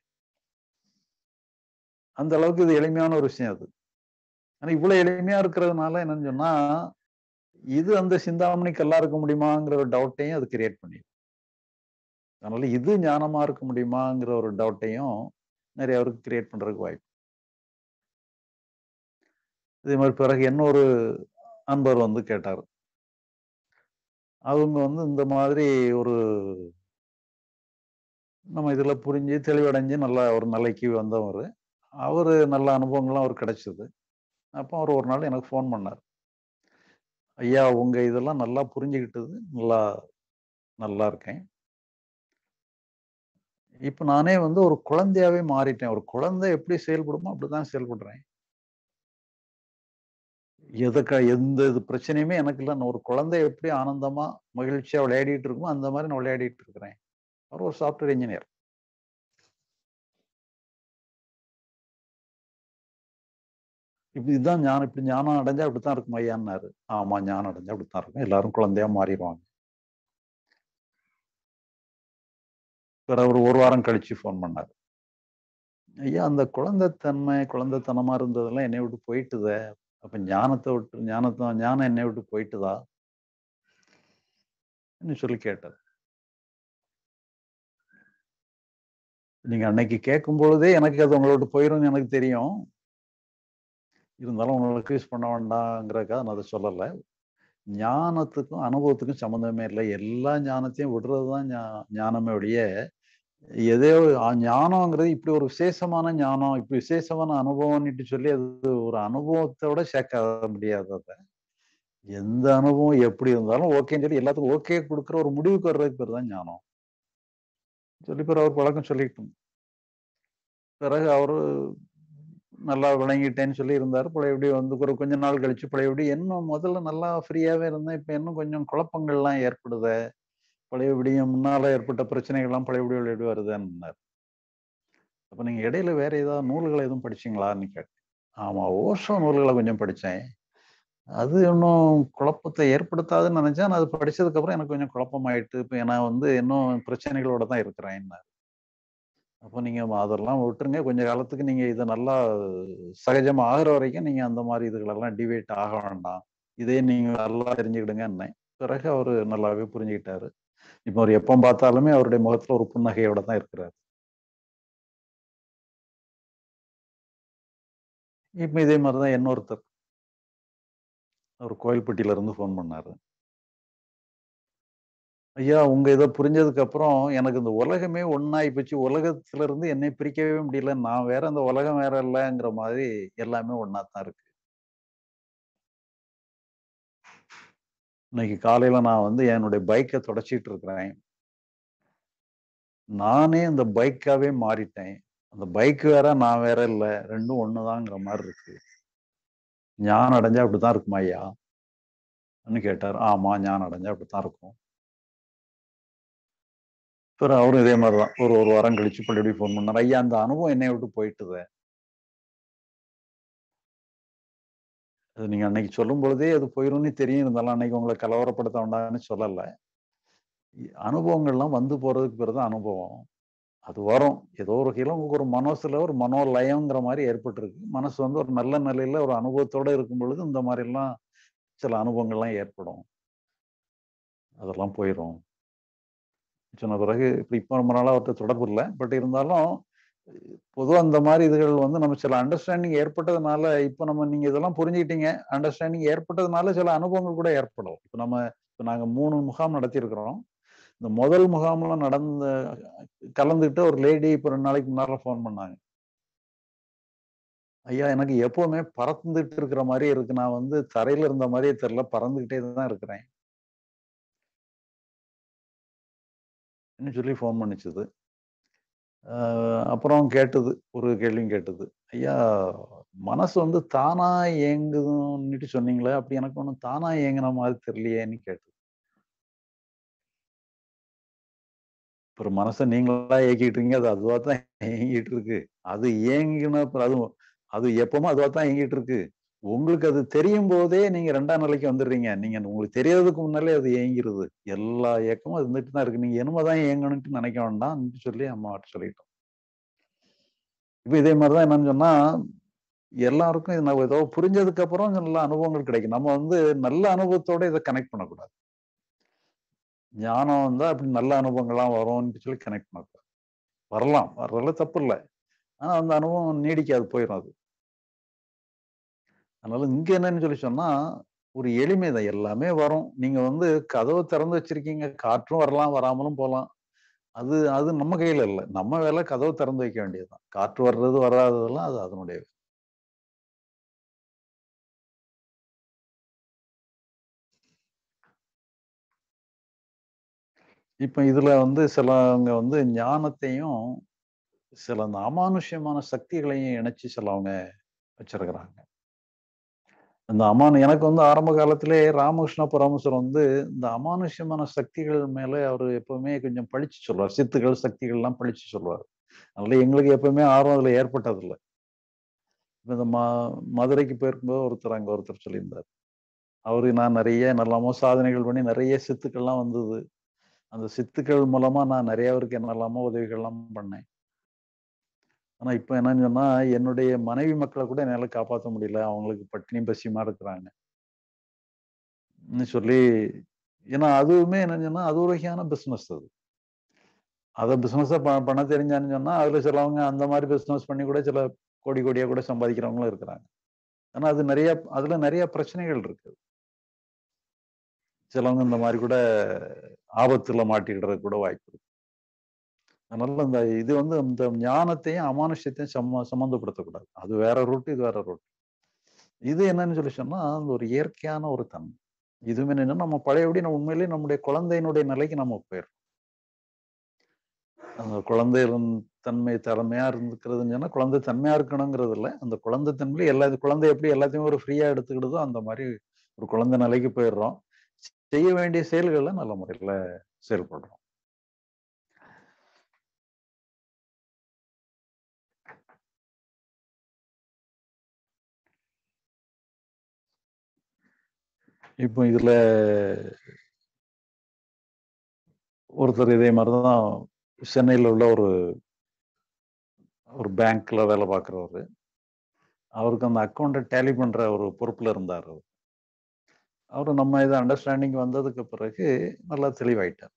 அந்த அளவுக்கு இது எளிமையான ஒரு விஷயம் அது. ஆனா இவ்வளவு எளிமையா இருக்கிறதுனால என்னன்னு சொன்னா இது அந்த சிந்தாமணிக்கு எல்லாம் இருக்க முடியுமாங்கிற ஒரு டவுட்டையும் அது கிரியேட் பண்ணிடும். அதனால இது ஞானமா இருக்க முடியுமாங்கிற ஒரு டவுட்டையும் நிறைய பேருக்கு கிரியேட் பண்றதுக்கு வாய்ப்பு. இதே மாதிரி பிறகு இன்னொரு நண்பர் வந்து கேட்டார். அவங்க வந்து இந்த மாதிரி ஒரு நம்ம இதுல புரிஞ்சு தெளிவடைஞ்சு நல்ல ஒரு நிலைக்கு வந்தவர். அவரு நல்ல அனுபவங்கள்லாம் அவருக்கு கிடைச்சது. அப்போ அவர் ஒரு நாள் எனக்கு ஃபோன் பண்ணார். ஐயா, உங்க இதெல்லாம் நல்லா புரிஞ்சுக்கிட்டது, நல்லா நல்லா இருக்கேன். இப்ப நானே வந்து ஒரு குழந்தையாவே மாறிட்டேன். ஒரு குழந்தை எப்படி செயல்படுமோ அப்படிதான் செயல்படுறேன். எதுக்கா எந்த இது பிரச்சனையுமே எனக்கு இல்ல. நான் ஒரு குழந்தை எப்படி ஆனந்தமா மகிழ்ச்சியா விளையாடிட்டு இருக்குமோ அந்த மாதிரி நான் விளையாடிட்டு இருக்கிறேன். அவர் ஒரு சாஃப்ட்வேர் இன்ஜினியர். இப்ப இதுதான் ஞானம். இப்படி ஞானம் அடைஞ்சா அப்படித்தான் இருக்கும் ஐயான்னாரு. ஆமா, ஞானம் அடைஞ்சா அப்படித்தான் இருக்கும். எல்லாரும் குழந்தையா மாறிடுவாங்க. பிறகு ஒரு ஒரு வாரம் கழிச்சு ஃபோன் பண்ணாரு. ஐயா, அந்த குழந்தைத்தன்மை குழந்தைத்தனமா இருந்ததெல்லாம் என்னை விட்டு போயிட்டுதே. அப்ப ஞானத்தை விட்டு ஞானத்தை ஞானம் என்னை விட்டு போயிட்டுதா சொல்லி கேட்டார். நீங்க அன்னைக்கு கேட்கும் பொழுதே எனக்கு அது உங்களை விட்டு போயிரும்னு எனக்கு தெரியும். இருந்தாலும் உங்களுக்கு யூஸ் பண்ண வேண்டாங்கிறதுக்காக நான் அதை சொல்லலை. ஞானத்துக்கும் அனுபவத்துக்கும் சம்மந்தமே இல்லை. எல்லா ஞானத்தையும் விடுறதுதான் ஞா ஞானமே ஒழிய எதோ ஞானம்ங்கிறது இப்படி ஒரு விசேஷமான ஞானம், இப்படி விசேஷமான அனுபவம்னுட்டு சொல்லி அது ஒரு அனுபவத்தோட சேர்க்க முடியாது. அதை எந்த அனுபவம் எப்படி இருந்தாலும் ஓகேன்னு சொல்லி எல்லாத்துக்கும் ஓகே கொடுக்குற ஒரு முடிவுக்கு வர்றதுக்கு பேர் தான் ஞானம் சொல்லி பிறகு அவர் பழக்கம் சொல்லிட்டோம். பிறகு அவரு நல்லா விளங்கிட்டேன்னு சொல்லி இருந்தாரு. பழையபடி வந்து ஒரு கொஞ்ச நாள் கழிச்சு பழையபடி இன்னும் முதல்ல நல்லா ஃப்ரீயாவே இருந்தேன். இப்ப இன்னும் கொஞ்சம் குழப்பங்கள்லாம் ஏற்படுது. பழையபடியும் முன்னால ஏற்பட்ட பிரச்சனைகள்லாம் பழையபடி எப்படி வருதுன்னாரு. அப்ப நீங்க இடையில வேற ஏதாவது நூல்களை எதுவும் படிச்சீங்களான்னு கேட்டேன். ஆமா, ஓஷோ நூல்களை கொஞ்சம் படிச்சேன். அது இன்னும் குழப்பத்தை ஏற்படுத்தாதுன்னு நினைச்சேன். அது படிச்சதுக்கு அப்புறம் எனக்கு கொஞ்சம் குழப்பமாயிட்டு. இப்ப நான் வந்து இன்னும் பிரச்சனைகளோட தான் இருக்கிறேன்னாரு. அப்போ நீங்க அதெல்லாம் விட்டுருங்க. கொஞ்ச காலத்துக்கு நீங்க இதை நல்லா சகஜமா ஆகுற வரைக்கும் நீங்க அந்த மாதிரி இதுகளெல்லாம் டிவேட் ஆக வேண்டாம். இதே நீங்க நல்லா தெரிஞ்சுக்கிடுங்கன்னேன். பிறகு அவரு நல்லாவே புரிஞ்சுக்கிட்டாரு. இப்ப அவர் எப்ப பார்த்தாலுமே அவருடைய முகத்துல ஒரு புன்னகையோட தான் இருக்கிறாரு. இப்ப இதே மாதிரி தான் இன்னொருத்தர். அவர் கோயில்பட்டியில இருந்து ஃபோன் பண்ணாரு. ஐயா உங்க இத புரிஞ்சதுக்கு அப்புறம் எனக்கு இந்த உலகமே ஒண்ணாயி போச்சு. உலகத்துல இருந்து என்னை பிரிக்கவே முடியல. நான் வேற, அந்த உலகம் வேற இல்லங்கிற மாதிரி எல்லாமே ஒண்ணா தான் இருக்கு. இன்னைக்கு காலையில நான் வந்து என்னுடைய பைக்க தொடச்சிட்டு இருக்கிறேன். நானே அந்த பைக்காவே மாறிட்டேன். அந்த பைக் வேற, நான் வேற இல்ல. ரெண்டும் ஒண்ணுதாங்கிற மாரி இருக்கு. ஞானம் அடைஞ்சா அப்படித்தான் இருக்குமா ஐயா? ன்னு கேட்டாரு. ஆமா, ஞானம் அடைஞ்சா அப்படித்தான் இருக்கும். பிறகு அவரும் இதே மாதிரிதான். ஒரு ஒரு வாரம் கழிச்சு பள்ளியோட ஃபோன் பண்ணாரு. ஐயா அந்த அனுபவம் என்னைய விட்டு போயிட்டுதே. அது நீங்க அன்னைக்கு சொல்லும் பொழுதே அது போயிரும்னு தெரியும். இருந்தாலும் அன்னைக்கு உங்களை கலவரப்படுத்த வேண்டாம்னு சொல்லல. அனுபவங்கள்லாம் வந்து போறதுக்கு பிறகு தான் அனுபவம். அது வரும். ஏதோ ஒரு வகையில உங்களுக்கு ஒரு மனசுல ஒரு மனோலயம்ங்கிற மாதிரி ஏற்பட்டிருக்கு. மனசு வந்து ஒரு நல்ல நிலையில ஒரு அனுபவத்தோட இருக்கும் பொழுது இந்த மாதிரி எல்லாம் சில அனுபவங்கள்லாம் ஏற்படும். அதெல்லாம் போயிரும். சொன்ன பிறகு இப்ப இப்ப ரொம்ப நாளா அவர்ட்ட தொடர்பு இல்ல. பட் இருந்தாலும் பொதுவா இந்த மாதிரி இதுகள் வந்து நம்ம சில அண்டர்ஸ்டாண்டிங் ஏற்பட்டதுனால, இப்ப நம்ம நீங்க இதெல்லாம் புரிஞ்சுக்கிட்டீங்க. அண்டர்ஸ்டாண்டிங் ஏற்பட்டதுனால சில அனுபவங்கள் கூட ஏற்படும். இப்ப நம்ம இப்ப நாங்க மூணு முகாம் நடத்தியிருக்கிறோம். இந்த முதல் முகாம்ல நடந்த கலந்துட்டு ஒரு லேடி இப்ப ரெண்டு நாளைக்கு முன்னால ஃபோன் பண்ணாங்க. ஐயா எனக்கு எப்பவுமே பறந்துட்டு இருக்கிற மாரியே இருக்கு. நான் வந்து தரையில இருந்த மாரியே தெரியல. பறந்துகிட்டே தான் இருக்கிறேன். ன்னு சொல்லி ஃபோன் பண்ணுச்சுது. அ அப்புறம் கேட்டது. ஒரு கேள்வியும் கேட்டது. ஐயா மனசு வந்து தானா இயங்குதுன்னுட்டு சொன்னீங்களே, அப்படி எனக்கு ஒண்ணும் தானா இயங்குன மாதிரி தெரியலையேன்னு கேட்டது. ஒரு மனச நீங்களா இயக்கிட்டு இருக்கீங்க. அது அதுவா தான் இயங்கிட்டு இருக்கு. அது இயங்கின அப்புறம் அதுவும் அது எப்பவுமே அதுவா தான் இயங்கிட்டு இருக்கு. உங்களுக்கு அது தெரியும் போதே நீங்க ரெண்டாம் நிலைக்கு வந்துடுறீங்க. நீங்க உங்களுக்கு தெரியறதுக்கு முன்னாலே அது இயங்கிருது. எல்லா இயக்கமும் அது இருந்துட்டு தான் இருக்கு. நீங்க என்னமோ தான் இயங்கணும்னு நினைக்க வேண்டாம்னு சொல்லி அம்மாட்ட சொல்லிட்டோம். இப்ப இதே மாரி தான் என்னன்னு சொன்னா, எல்லாருக்கும் இது நம்ம ஏதோ புரிஞ்சதுக்கு அப்புறம் நல்ல அனுபவங்கள் கிடைக்கும். நம்ம வந்து நல்ல அனுபவத்தோட இத கனெக்ட் பண்ணக்கூடாது. ஞானம் வந்தா அப்படி நல்ல அனுபவங்கள்லாம் வரும்னு சொல்லி கனெக்ட் பண்ணக்கூடாது. வரலாம். வர்றதுல தப்பு இல்ல. ஆனா அந்த அனுபவம் நீடிக்காது, போயிரும் அது. அதனால இங்க என்னன்னு சொல்லி சொன்னா, ஒரு எளிமை தான். எல்லாமே வரும். நீங்க வந்து கதவ திறந்து வச்சிருக்கீங்க. காற்றும் வரலாம், வராமலும் போலாம். அது அது நம்ம கையில இல்ல. நம்ம வேலை கதவ திறந்து வைக்க வேண்டியது தான். காற்று வர்றது, வராததெல்லாம் அது அதனுடைய வேலை. இப்ப இதுல வந்து சிலவங்க வந்து ஞானத்தையும், சில அந்த அமானுஷ்யமான சக்திகளையும் இணைச்சு சிலவங்க வச்சிருக்கிறாங்க. இந்த அமானு எனக்கு வந்து ஆரம்ப காலத்திலே ராமகிருஷ்ண பரமஹம்சர் வந்து இந்த அமானுஷ்யமான சக்திகள் மேல அவரு எப்பவுமே கொஞ்சம் பழிச்சு சொல்லுவார். சித்துகள், சக்திகள்லாம் பழிச்சு சொல்லுவார். அதனால எங்களுக்கு எப்பவுமே ஆர்வம் அதுல ஏற்பட்டதில்ல. இப்ப இந்த ம மதுரைக்கு போயிருக்கும்போது ஒருத்தர் அங்க ஒருத்தர் சொல்லியிருந்தார். அவரு நான் நெறைய என்னெல்லாமோ சாதனைகள் பண்ணி நெறைய சித்துக்கள்லாம் வந்தது. அந்த சித்துக்கள் மூலமா நான் நெறைய பேருக்கு என்னெல்லாமோ உதவிகள்லாம் பண்ணேன். ஆனா இப்ப என்னன்னு சொன்னா, என்னுடைய மனைவி மக்கள கூட என்னால காப்பாத்த முடியல. அவங்களுக்கு பட்டினியும் பசியுமா இருக்கிறாங்க. ன்னு சொல்லி ஏன்னா அதுவுமே என்னன்னு சொன்னா, அது ஒரு வகையான பிசினஸ் அது. அத பிசினஸா ப பண்ண தெரிஞ்சான்னு சொன்னா, அதுல சிலவங்க அந்த மாரி பிசினஸ் பண்ணி கூட சில கோடி கோடியா கூட சம்பாதிக்கிறவங்களும் இருக்கிறாங்க. ஆனா அது நெறைய அதுல நெறைய பிரச்சனைகள் இருக்கு. சிலவங்க இந்த மாரி கூட ஆபத்துல மாட்டிக்கிடறதுக்கு கூட வாய்ப்பு இருக்கு. அதனால இந்த இது வந்து இந்த ஞானத்தையும், அமானுஷ்யத்தையும் சம்ம சம்மந்தப்படுத்தக்கூடாது. அது வேற ரூட், இது வேற ரூட். இது என்னன்னு சொல்லி சொன்னா, அது ஒரு இயற்கையான ஒரு தன்மை. இதுவுமே என்னன்னா, நம்ம பழையபடி நம்ம உண்மையிலேயே நம்முடைய குழந்தையினுடைய நிலைக்கு நம்ம போயிர்றோம். அந்த குழந்தை தன்மை திறமையா இருந்துக்கிறதுன்னு சொன்னா, குழந்தை தன்மையா இருக்கணுங்கிறது இல்ல. அந்த குழந்தை தன்மையில எல்லா குழந்தை எப்படி எல்லாத்தையும் ஒரு ஃப்ரீயா எடுத்துக்கிடுதோ, அந்த மாரி ஒரு குழந்தை நிலைக்கு போயிர்றோம். செய்ய வேண்டிய செயல்கள நல்ல முறையில செயல்படுறோம். இப்போ இதுல ஒருத்தர் இதே மாரி தான் சென்னையில உள்ள ஒரு ஒரு பேங்க்ல வேலை பார்க்கிறவரு. அவருக்கு அந்த அக்கவுண்ட்ட டேலி பண்ற ஒரு பொறுப்புல இருந்தாரு. அவரு நம்ம இதை அண்டர்ஸ்டாண்டிங் வந்ததுக்கு பிறகு நல்லா தெளிவாயிட்டார்.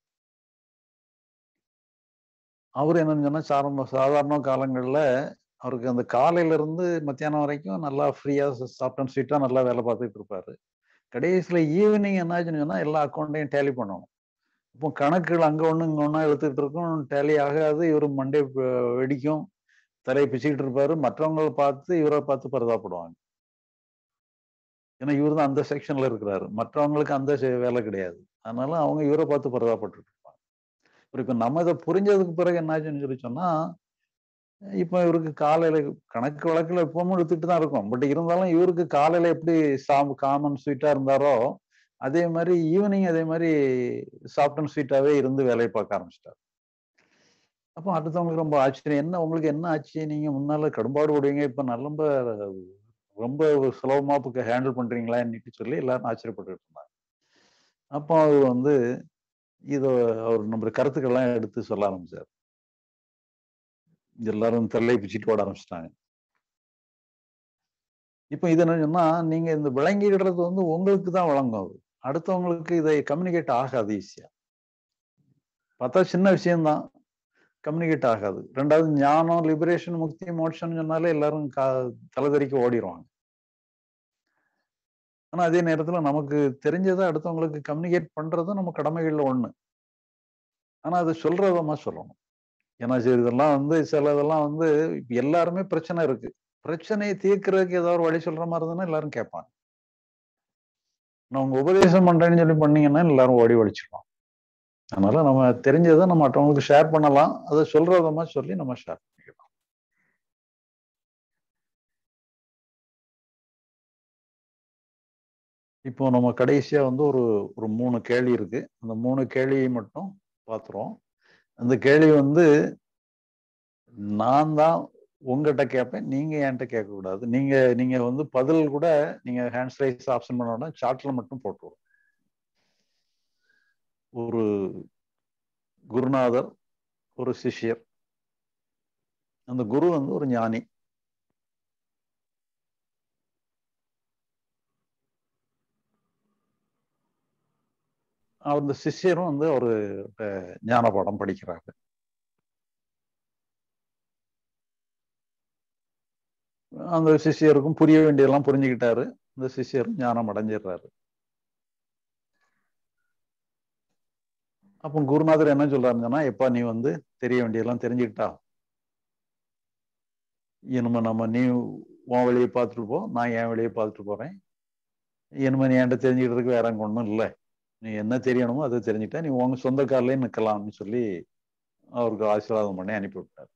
அவர் என்னன்னு சொன்னா சாதாரண சாதாரண காலங்கள்ல அவருக்கு அந்த காலையில இருந்து மத்தியானம் வரைக்கும் நல்லா ஃப்ரீயா சாப்பிட்டு அண்ட் ஸ்வீட்டா நல்லா வேலை பார்த்துட்டு இருப்பாரு. கடைசியில ஈவினிங் என்னாச்சுன்னு சொன்னா எல்லா அக்கௌண்ட்டையும் டேலி பண்ணணும். இப்போ கணக்குகள் அங்க ஒண்ணு இங்க ஒண்ணா இழுத்துட்டு இருக்கும், டேலி ஆகாது. இவரு மண்டே வெடிக்கும், தலையை பிச்சுக்கிட்டு இருப்பாரு. மற்றவங்களை பார்த்து இவரை பார்த்து பரிதாபப்படுவாங்க. ஏன்னா இவர் தான் அந்த செக்ஷன்ல இருக்கிறாரு, மற்றவங்களுக்கு அந்த வேலை கிடையாது. அதனால அவங்க இவரை பார்த்து பரிதாபப்பட்டு இருப்பாங்க. இப்ப நம்ம இதை புரிஞ்சதுக்கு பிறகு என்னாச்சுன்னு சொல்லி சொன்னா, இப்ப இவருக்கு காலையில கணக்கு வழக்குல எப்பவும் எடுத்துட்டு தான் இருக்கும். பட் இருந்தாலும் இவருக்கு காலையில எப்படி சாம் காமன் ஸ்வீட்டா இருந்தாரோ அதே மாதிரி ஈவினிங் அதே மாதிரி சாஃப்ட் அண்ட் ஸ்வீட்டாவே இருந்து வேலையை பார்க்க ஆரம்பிச்சிட்டார். அப்போ அடுத்தவங்களுக்கு ரொம்ப ஆச்சரியம், என்ன உங்களுக்கு என்ன ஆச்சு, நீங்க முன்னால கடும்பாடு விடுவீங்க, இப்ப நல்ல ரொம்ப சுலபமா ஹேண்டில் பண்றீங்களான்னு சொல்லி எல்லாரும் ஆச்சரியப்பட்டுட்டு இருந்தாங்க. அப்போ அவர் வந்து இதை அவர் நம்ம கருத்துக்கள்லாம் எடுத்து சொல்ல ஆரம்பிச்சார். எல்லாரும் தெல்லை பிச்சுட்டு ஓட ஆரம்பிச்சிட்டாங்க. இப்ப இது என்ன சொன்னா, நீங்க இந்த விளங்கிடுறது வந்து உங்களுக்கு தான் வழங்கும், அது அடுத்தவங்களுக்கு இதை கம்யூனிகேட் ஆகாது ஈஸியா. பார்த்தா சின்ன விஷயம்தான், கம்யூனிகேட் ஆகாது. ரெண்டாவது ஞானம், லிபரேஷன், முக்தி, மோட்சம் சொன்னாலே எல்லாரும் தலைதறிக்க ஓடிடுவாங்க. ஆனா அதே நேரத்துல நமக்கு தெரிஞ்சதை அடுத்தவங்களுக்கு கம்யூனிகேட் பண்றதும் நம்ம கடமைகள்ல ஒண்ணு. ஆனா அதை சொல்ற விதமா சொல்லணும். ஏன்னா சரி, இதெல்லாம் வந்து சில இதெல்லாம் வந்து எல்லாருமே பிரச்சனை இருக்கு, பிரச்சனையை தீர்க்கறதுக்கு ஏதாவது வழி சொல்ற மாதிரி இருந்தா எல்லாரும் கேட்பாங்க. நான் உங்க உபதேசம் பண்றேன்னு சொல்லி பண்ணீங்கன்னா எல்லாரும் ஓடி ஒழிச்சிடலாம். அதனால நம்ம தெரிஞ்சதை நம்ம மற்றவங்களுக்கு ஷேர் பண்ணலாம், அதை சொல்ற விதமா சொல்லி நம்ம ஷேர் பண்ணிக்கலாம். இப்போ நம்ம கடைசியா வந்து ஒரு ஒரு மூணு கேள்வி இருக்கு. அந்த மூணு கேள்வியை மட்டும் பார்த்துருவோம். அந்த கேள்வி வந்து நான் தான் உங்ககிட்ட கேட்பேன், நீங்க என்கிட்ட கேட்க கூடாது. நீங்க நீங்க வந்து பதில் கூட நீங்க ஹேண்ட்ஸ் ரைஸ் ஆப்ஷன் பண்ணோம்னா சாட்ல மட்டும் போட்டுருவோம். ஒரு குருநாதர், ஒரு சிஷ்யர். அந்த குரு வந்து ஒரு ஞானி, அந்த சிஷ்யரும் வந்து ஒரு ஞான பாடம் படிக்கிறாரு. அந்த சிஷ்யருக்கும் புரிய வேண்டியதெல்லாம் புரிஞ்சுக்கிட்டாரு, அந்த சிஷ்யரும் ஞானம் அடைஞ்சிடுறாரு. அப்போ குருநாதர் என்ன சொல்றாருன்னா, எப்பா நீ வந்து தெரிய வேண்டியதெல்லாம் தெரிஞ்சுக்கிட்டா, இனிமே நம்ம நீ உன் வழியை பார்த்துட்டு போ, நான் என் வழியை பார்த்துட்டு போறேன். இனிமே நீ என்கிட்ட தெரிஞ்சுக்கிறதுக்கு வேற அங்க ஒன்றும் இல்லை, நீ என்ன தெரியணுமோ அதை தெரிஞ்சுட்டா நீ உங்க சொந்த காலிலே நிற்கலாம்னு சொல்லி அவருக்கு ஆசீர்வாதம் பண்ணி அனுப்பி விட்டார்.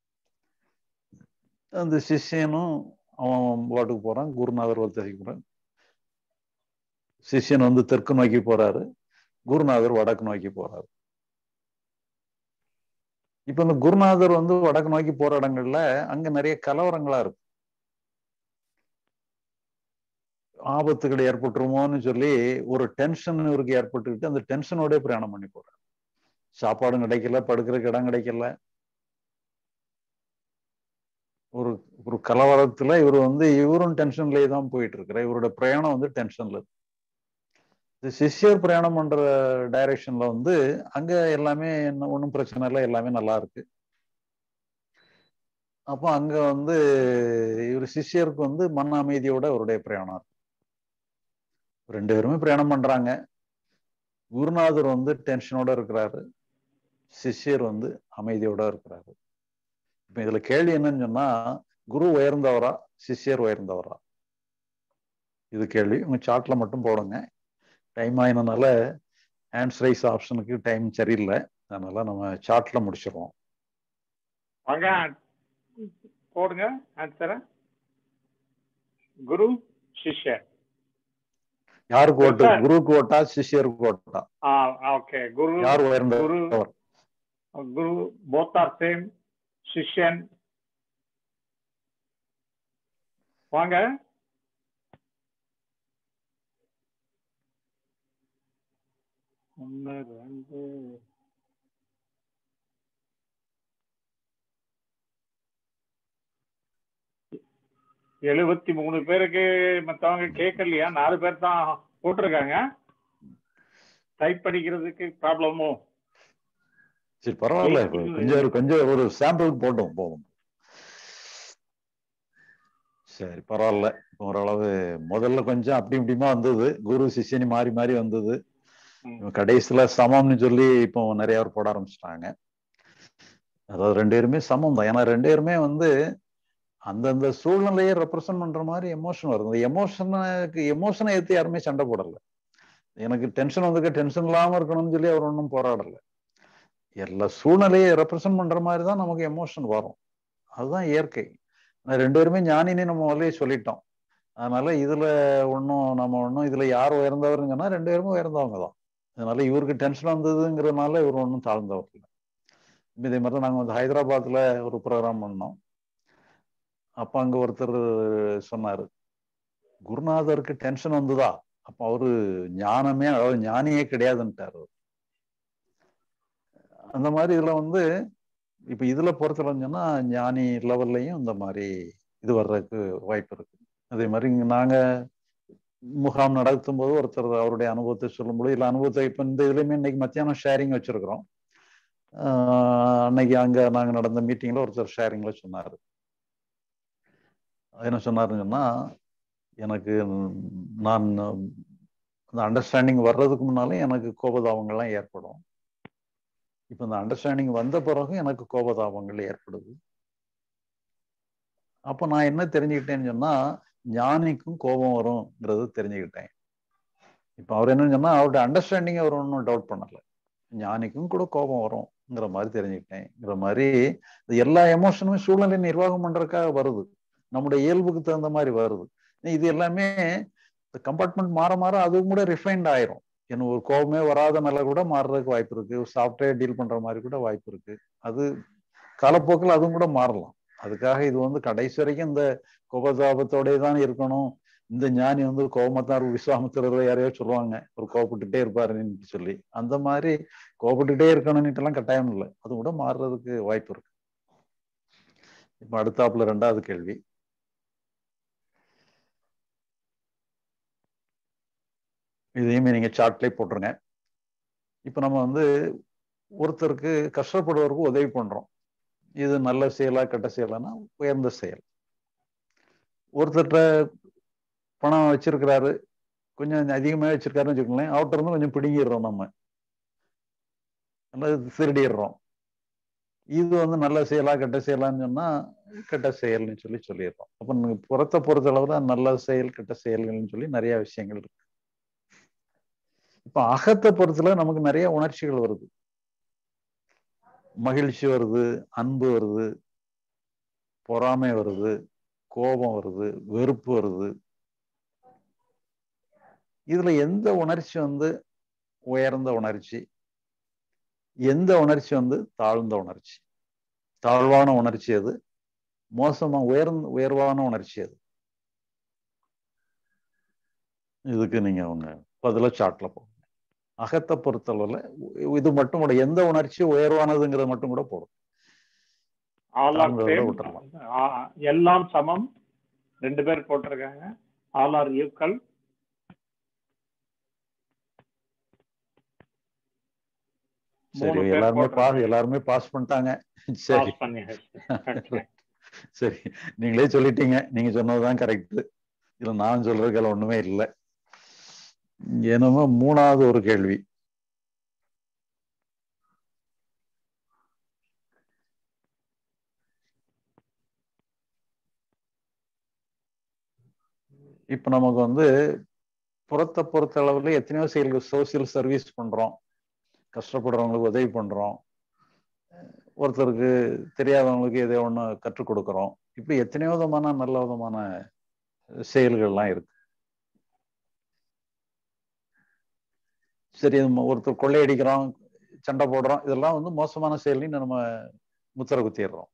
அந்த சிஷ்யனும் அவன் பாட்டுக்கு போறான், குருநாதர் வளர்த்து போறான். சிஷ்யன் வந்து தெற்கு நோக்கி போறாரு, குருநாதர் வடக்கு நோக்கி போறாரு. இப்ப இந்த குருநாதர் வந்து வடக்கு நோக்கி போற இடங்கள்ல அங்க நிறைய கலவரங்களா இருக்கு. ஆபத்துகள் ஏற்பட்டுருமோன்னு சொல்லி ஒரு டென்ஷன் இவருக்கு ஏற்பட்டுக்கிட்டு அந்த டென்ஷனோட பிரயாணம் பண்ணி போறாரு. சாப்பாடும் கிடைக்கல, படுக்கிறதுக்கு இடம் கிடைக்கல. ஒரு ஒரு கலவரத்துல இவர் வந்து இவரும் டென்ஷன்லயே தான் போயிட்டு இருக்கிற, இவரோட பிரயாணம் வந்து டென்ஷன்ல இருக்கு. இந்த சிஷ்யர் பிரயாணம் பண்ற டைரக்ஷன்ல வந்து அங்க எல்லாமே ஒன்றும் பிரச்சனை இல்லை, எல்லாமே நல்லா இருக்கு. அப்போ அங்க வந்து இவர் சிஷ்யருக்கு வந்து மன அமைதியோட அவருடைய பிரயாணம் இருக்கு. ரெண்டு பேருமே பிரயாணம் பண்றாங்க. குருநாதர் வந்து டென்ஷனோட இருக்கிறாரு, சிஷ்யர் வந்து அமைதியோட இருக்கிறாரு. இப்ப இதுல கேள்வி என்னன்னு சொன்னா, குரு உயர்ந்தவரா, சிஷ்யர் உயர்ந்தவரா? இது கேள்வி. உங்க சார்ட்ல மட்டும் போடுங்க. டைம் ஆயினனால ஹேண்ட்ஸ் ரைஸ் ஆப்ஷனுக்கு டைம் சரியில்லை, அதனால நம்ம சார்ட்ல முடிச்சிடுவோம். போடுங்க ஆன்சரை. குரு சிஷ்யர் யாருக்கு ஓட்டு? குருவுக்கு ஓட்டா, சிஷ்யருக்கு ஓட்டா? ஓகே, குரு யார் உயர்ந்தவர்? குரு போத் ஆர் சேம். சிஷ்யன் வாங்க. ஒன்னு ரெண்டு எழுபத்தி மூணு பேருக்கு மத்தவங்க கேட்கலையா? நாலு பேர் தான் போட்டிருக்காங்க. டைப் படிக்கிறதுக்கு ப்ராப்ளமோ? சரி பரவாயில்ல, கொஞ்சம் ஒரு கொஞ்சம் ஒரு சாம்பிளுக்கு போட்டோம் போகும். சரி பரவாயில்ல, ஓரளவு முதல்ல கொஞ்சம் அப்படி இப்படிமா வந்தது, குரு சிஷ்யனி மாறி மாறி வந்தது. கடைசியில சமம்னு சொல்லி இப்போ நிறைய பேர் போட ஆரம்பிச்சிட்டாங்க. அதாவது ரெண்டு பேருமே சமம் தான். ஏன்னா ரெண்டு பேருமே வந்து அந்தந்த சூழ்நிலையை ரெப்ரசன்ட் பண்ற மாதிரி எமோஷன் வருது. எமோஷனுக்கு எமோஷனை ஏற்றி யாருமே சண்டை போடல. எனக்கு டென்ஷன் வந்துக்க டென்ஷன் இல்லாம இருக்கணும்னு சொல்லி அவர் ஒன்றும் போராடல. எல்லா சூழ்நிலையை ரெப்ரசன்ட் பண்ற மாதிரி தான் நமக்கு எமோஷன் வரும். அதுதான் இயற்கை. ரெண்டு பேருமே ஞானின்னு நம்ம முதலே சொல்லிட்டோம். அதனால இதுல ஒன்றும் நம்ம ஒன்றும் இதுல யார் உயர்ந்தவர்னு சொன்னா ரெண்டு பேருமே உயர்ந்தவங்க தான். அதனால இவருக்கு டென்ஷன் வந்ததுங்கிறதுனால இவர் ஒன்றும் தாழ்ந்தவர் இல்லை. இதே மாதிரி தான் நாங்கள் வந்து ஹைதராபாத்ல ஒரு ப்ரோக்ராம் பண்ணோம். அப்ப அங்க ஒருத்தர் சொன்னாரு, குருநாதருக்கு டென்ஷன் வந்துதா, அப்ப அவரு ஞானமே அதாவது ஞானியே கிடையாதுன்ட்டாரு. அந்த மாதிரி இதுல வந்து இப்ப இதுல பொறுத்தவரைன்னு சொன்னா ஞானி லெவல்லையும் இந்த மாதிரி இது வர்றதுக்கு வாய்ப்பு இருக்கு. அதே மாதிரி இங்க நாங்க முகாம் நடத்தும் போது ஒருத்தர் அவருடைய அனுபவத்தை சொல்லும்போது இல்ல அனுபவத்தை இப்ப இந்த இதுலயுமே இன்னைக்கு மத்தியானம் ஷேரிங் வச்சிருக்கிறோம். ஆஹ் அன்னைக்கு அங்க நாங்க நடந்த மீட்டிங்ல ஒருத்தர் ஷேரிங்ல சொன்னாரு. என்ன சொன்னாருங்கன்னா, எனக்கு நான் அந்த அண்டர்ஸ்டாண்டிங் வர்றதுக்கு முன்னாலே எனக்கு கோபதாபங்கள்லாம் ஏற்படும். இப்ப இந்த அண்டர்ஸ்டாண்டிங் வந்த பிறகு எனக்கு கோபதாபங்கள் ஏற்படுது. அப்ப நான் என்ன தெரிஞ்சுக்கிட்டேன்னு சொன்னா, ஞானிக்கும் கோபம் வரும்ங்கிறது தெரிஞ்சுக்கிட்டேன். இப்ப அவர் என்னன்னு சொன்னா அவருடைய அண்டர்ஸ்டாண்டிங் அவர் ஒன்றும் டவுட் பண்ணல, ஞானிக்கும் கூட கோபம் வரும்ங்கிற மாதிரி தெரிஞ்சுக்கிட்டேங்கிற மாதிரி எல்லா எமோஷனுமே சூழ்நிலை நிர்வாகம் பண்றதுக்காக வருது, நம்முடைய இயல்புக்கு தகுந்த மாதிரி வருது. இது எல்லாமே கம்பார்ட்மெண்ட் மாற மாற அதுவும் கூட ரிஃபைன்ட் ஆயிரும். என்ன ஒரு கோபமே வராத நிலை கூட மாறுறதுக்கு வாய்ப்பு இருக்கு, சாஃப்ட்வேர் டீல் பண்ற மாதிரி கூட வாய்ப்பு இருக்கு. அது காலப்போக்கில் அதுவும் கூட மாறலாம். அதுக்காக இது வந்து கடைசி வரைக்கும் இந்த கோபதாபத்தோட தான் இருக்கணும், இந்த ஞானி வந்து கோபமத்தார் விஸ்வாமித்திரர் யாரையோ சொல்லுவாங்க ஒரு கோபப்பட்டுட்டே இருப்பாருன்னு சொல்லி, அந்த மாதிரி கோபப்பட்டுட்டே இருக்கணும்னுட்டு எல்லாம் கட்டாயம் இல்லை, அது கூட மாறுறதுக்கு வாய்ப்பு இருக்கு. இப்ப அடுத்தாப்புல ரெண்டாவது கேள்வி. இதையுமே நீங்க சார்ட்லேயே போட்டுருங்க. இப்ப நம்ம வந்து ஒருத்தருக்கு கஷ்டப்படுவதற்கு உதவி பண்றோம், இது நல்ல செயலா கெட்ட செயலானா உயர்ந்த செயல். ஒருத்தர்கிட்ட பணம் வச்சிருக்கிறாரு, கொஞ்சம் அதிகமாக வச்சிருக்காருன்னு வச்சுக்கோங்களேன், அவர்கிட்ட இருந்து கொஞ்சம் பிடுங்கிடுறோம், நம்ம அல்லது திருடிடுறோம். இது வந்து நல்ல செயலா கெட்ட செயலான்னு சொன்னா கெட்ட செயல்னு சொல்லி சொல்லிடுறோம். அப்ப புறத்தை பொறுத்தளவுல நல்ல செயல் கெட்ட செயல்கள்னு சொல்லி நிறைய விஷயங்கள் இருக்கு. இப்ப அகத்தை பொறுத்தல நமக்கு நிறைய உணர்ச்சிகள் வருது, மகிழ்ச்சி வருது, அன்பு வருது, பொறாமை வருது, கோபம் வருது, வெறுப்பு வருது. இதுல எந்த உணர்ச்சி வந்து உயர்ந்த உணர்ச்சி, எந்த உணர்ச்சி வந்து தாழ்ந்த உணர்ச்சி, தாழ்வான உணர்ச்சி எது, மோசமா உயர்ந்த உயர்வான உணர்ச்சி எது? இதுக்கு நீங்க அவங்க பதில சாட்ல போடுங்க. அகத்தை பொறுத்தளவுல இது மட்டும் கூட எந்த உணர்ச்சி உயர்வானதுங்கிறது மட்டும் கூட போடும், விட்டுறலாம். எல்லாம் சமம் ரெண்டு பேர் போட்டிருக்காங்க, ஆல் ஆர் ஈக்குவல். சரி, எல்லாருமே பாஸ் எல்லாருமே பாஸ் பண்ணிட்டாங்க. சரி சரி, நீங்களே சொல்லிட்டீங்க, நீங்க சொன்னதுதான் கரெக்ட், இதுல நான் சொல்றதுக்கு ஒண்ணுமே இல்லை. என்னமோ மூணாவது ஒரு கேள்வி. இப்ப நமக்கு வந்து புறத்தை பொறுத்த அளவுல எத்தனையோ செயல்கள், சோசியல் சர்வீஸ் பண்றோம், கஷ்டப்படுறவங்களுக்கு உதவி பண்றோம், ஒருத்தருக்கு தெரியாதவங்களுக்கு எதோ ஒண்ணு கற்றுக் கொடுக்கறோம், இப்படி எத்தனையோ விதமான நல்ல விதமான செயல்கள்லாம் இருக்கு. சரி, ஒருத்தர் கொள்ளையடிக்கிறோம், சண்டை போடுறோம், இதெல்லாம் வந்து மோசமான செயல்னு நம்ம முத்திர குத்திடுறோம்.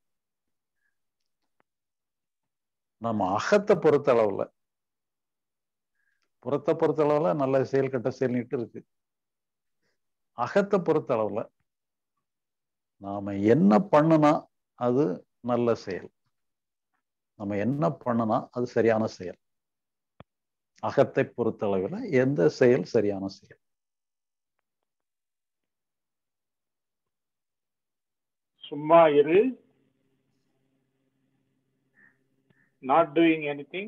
நம்ம அகத்தை பொறுத்த அளவுல, புறத்தை பொறுத்த அளவுல நல்ல செயல் கெட்ட செயல்னுட்டு இருக்கு. அகத்தை பொறுத்த அளவுல நாம என்ன பண்ணுனா அது நல்ல செயல், நம்ம என்ன பண்ணுனா அது சரியான செயல், அகத்தை பொறுத்தளவில் எந்த செயல் சரியான செயல்? சும்மா இரு, not doing anything,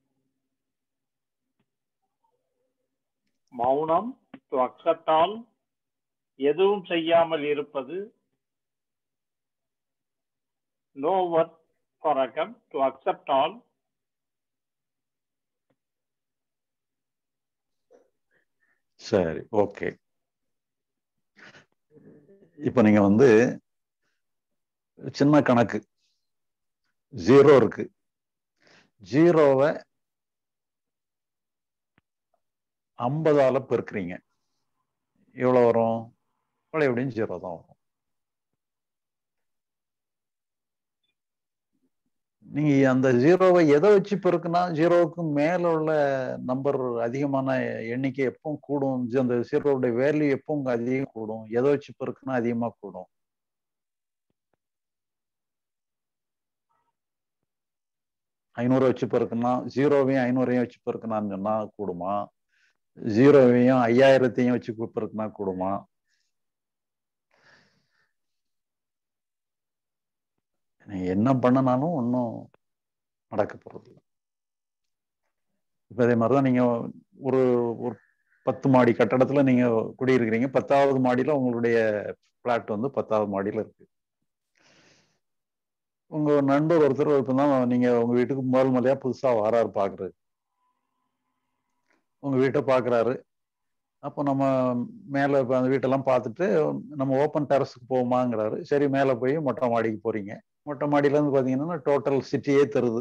மௌனம், to accept all, எதுவும் செய்யாமல் இருப்பது, no work for account, to accept all. சரி, ஓகே. இப்ப நீங்க வந்து சின்ன கணக்கு ஜீரோ இருக்கு, ஜீரோவை ஐம்பதால பெருக்குறீங்க, எவ்வளவு வரும்? பழைய எப்படியும் ஜீரோ தான் வரும். நீங்க அந்த ஜீரோவை எதை வச்சு பெருக்குனா ஜீரோவுக்கு மேல உள்ள நம்பர் அதிகமான எண்ணிக்கை எப்பவும் கூடும், அந்த ஜீரோவுடைய வேல்யூ எப்பவும் அதிகம் கூடும். எதை வச்சு பெருக்குனா அதிகமா கூடும்? ஐநூறு வச்சு பெருக்குனா ஜீரோவையும் ஐநூறையும் வச்சு பெருக்குனான்னு சொன்னா கூடுமா? ஜீரோவையும் ஐயாயிரத்தையும் வச்சு பெருக்குனா கூடுமா? நீங்க என்ன பண்ணனாலும் ஒன்றும் நடக்க போறது இல்லை. இப்ப அதே மாதிரிதான் நீங்க ஒரு ஒரு பத்து மாடி கட்டடத்துல நீங்க குடியிருக்கிறீங்க, பத்தாவது மாடியில உங்களுடைய பிளாட் வந்து பத்தாவது மாடியில இருக்கு. உங்க நண்பர் ஒருத்தர் இப்பதான் நீங்க உங்க வீட்டுக்கு முதல் முறையா புதுசா வராரு பாக்குறாரு, உங்க வீட்டை பாக்குறாரு. அப்போ நம்ம மேல அந்த வீட்டெல்லாம் பார்த்துட்டு நம்ம ஓப்பன் டெரஸுக்கு போகுமாங்கிறாரு. சரி, மேல போய் மொட்டை மாடிக்கு போறீங்க. மொட்டை மாடியில இருந்து பாத்தீங்கன்னா டோட்டல் சிட்டியே தருது,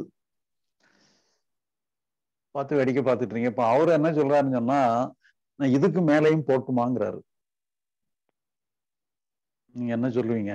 பார்த்து வேடிக்கை பார்த்துட்டு இருக்கீங்க. இப்ப அவரு என்ன சொல்றாருன்னு சொன்னா, நான் இதுக்கு மேலையும் போட்டுமாங்கிறாரு. நீங்க என்ன சொல்லுவீங்க?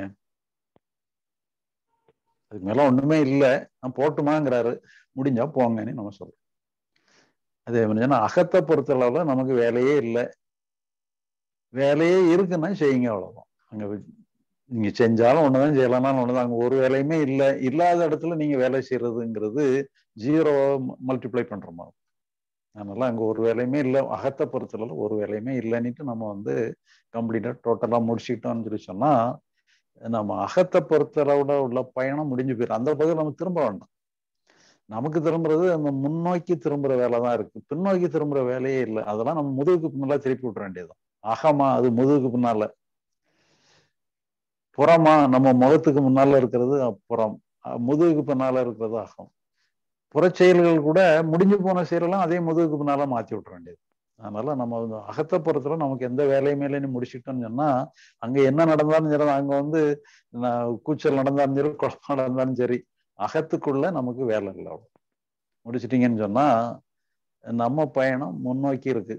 அதுக்கு மேல ஒண்ணுமே இல்லை, நான் போட்டுமாங்கிறாரு, முடிஞ்சா போங்கன்னு நம்ம சொல்றோம். அதே மாதிரி அகத்தை பொறுத்தளவுல நமக்கு வேலையே இல்லை, வேலையே இருக்குன்னா செய்யுங்க, அவ்வளவுதான். அங்க நீங்க செஞ்சாலும் ஒண்ணுதான், செய்யலாம்னாலும் ஒண்ணுதான். அங்க ஒரு வேலையுமே இல்லை, இல்லாத இடத்துல நீங்க வேலை செய்யறதுங்கிறது ஜீரோ மல்டிப்ளை பண்ற மாதிரி. அதனால அங்க ஒரு வேலையுமே இல்லை, அகத்தை பொறுத்தளவு ஒரு வேலையுமே இல்லைன்னுட்டு நம்ம வந்து கம்ப்ளீட்டா டோட்டலா முடிச்சுக்கிட்டோம்னு சொல்லி சொன்னா நம்ம அகத்தை பொறுத்தளவுல உள்ள பயணம் முடிஞ்சு போயிடும். அந்த பகுதியில் நம்ம திரும்ப வேண்டாம். நமக்கு திரும்புறது நம்ம முன்னோக்கி திரும்புற வேலை தான் இருக்கு, பின்னோக்கி திரும்புற வேலையே இல்லை. அதெல்லாம் நம்ம முதுகுக்கு பின்னால திருப்பி விட்டுற வேண்டியதுதான். அகமா அது முதுகுக்கு பின்னால, புறமா நம்ம முகத்துக்கு முன்னால இருக்கிறது புறம், முதுகுக்கு பின்னால இருக்கிறது அகம். புற செயல்கள் கூட முடிஞ்சு போன செயலெல்லாம் அதே முதுகுக்கு பின்னால மாத்தி விட்டுற வேண்டியது. அதனால நம்ம அகத்தை பொறுத்தவரை நமக்கு எந்த வேலையுமே இல்லைன்னு முடிச்சுட்டோம்னு சொன்னா அங்க என்ன நடந்தாலும் சரி, அங்க வந்து கூச்சல் நடந்தாலும் சரி, குழப்பம் நடந்தாலும் சரி, அகத்துக்குள்ள நமக்கு வேலை இல்லை. அவ்வளவு முடிச்சிட்டீங்கன்னு சொன்னா நம்ம பயணம் முன்னோக்கி இருக்கு,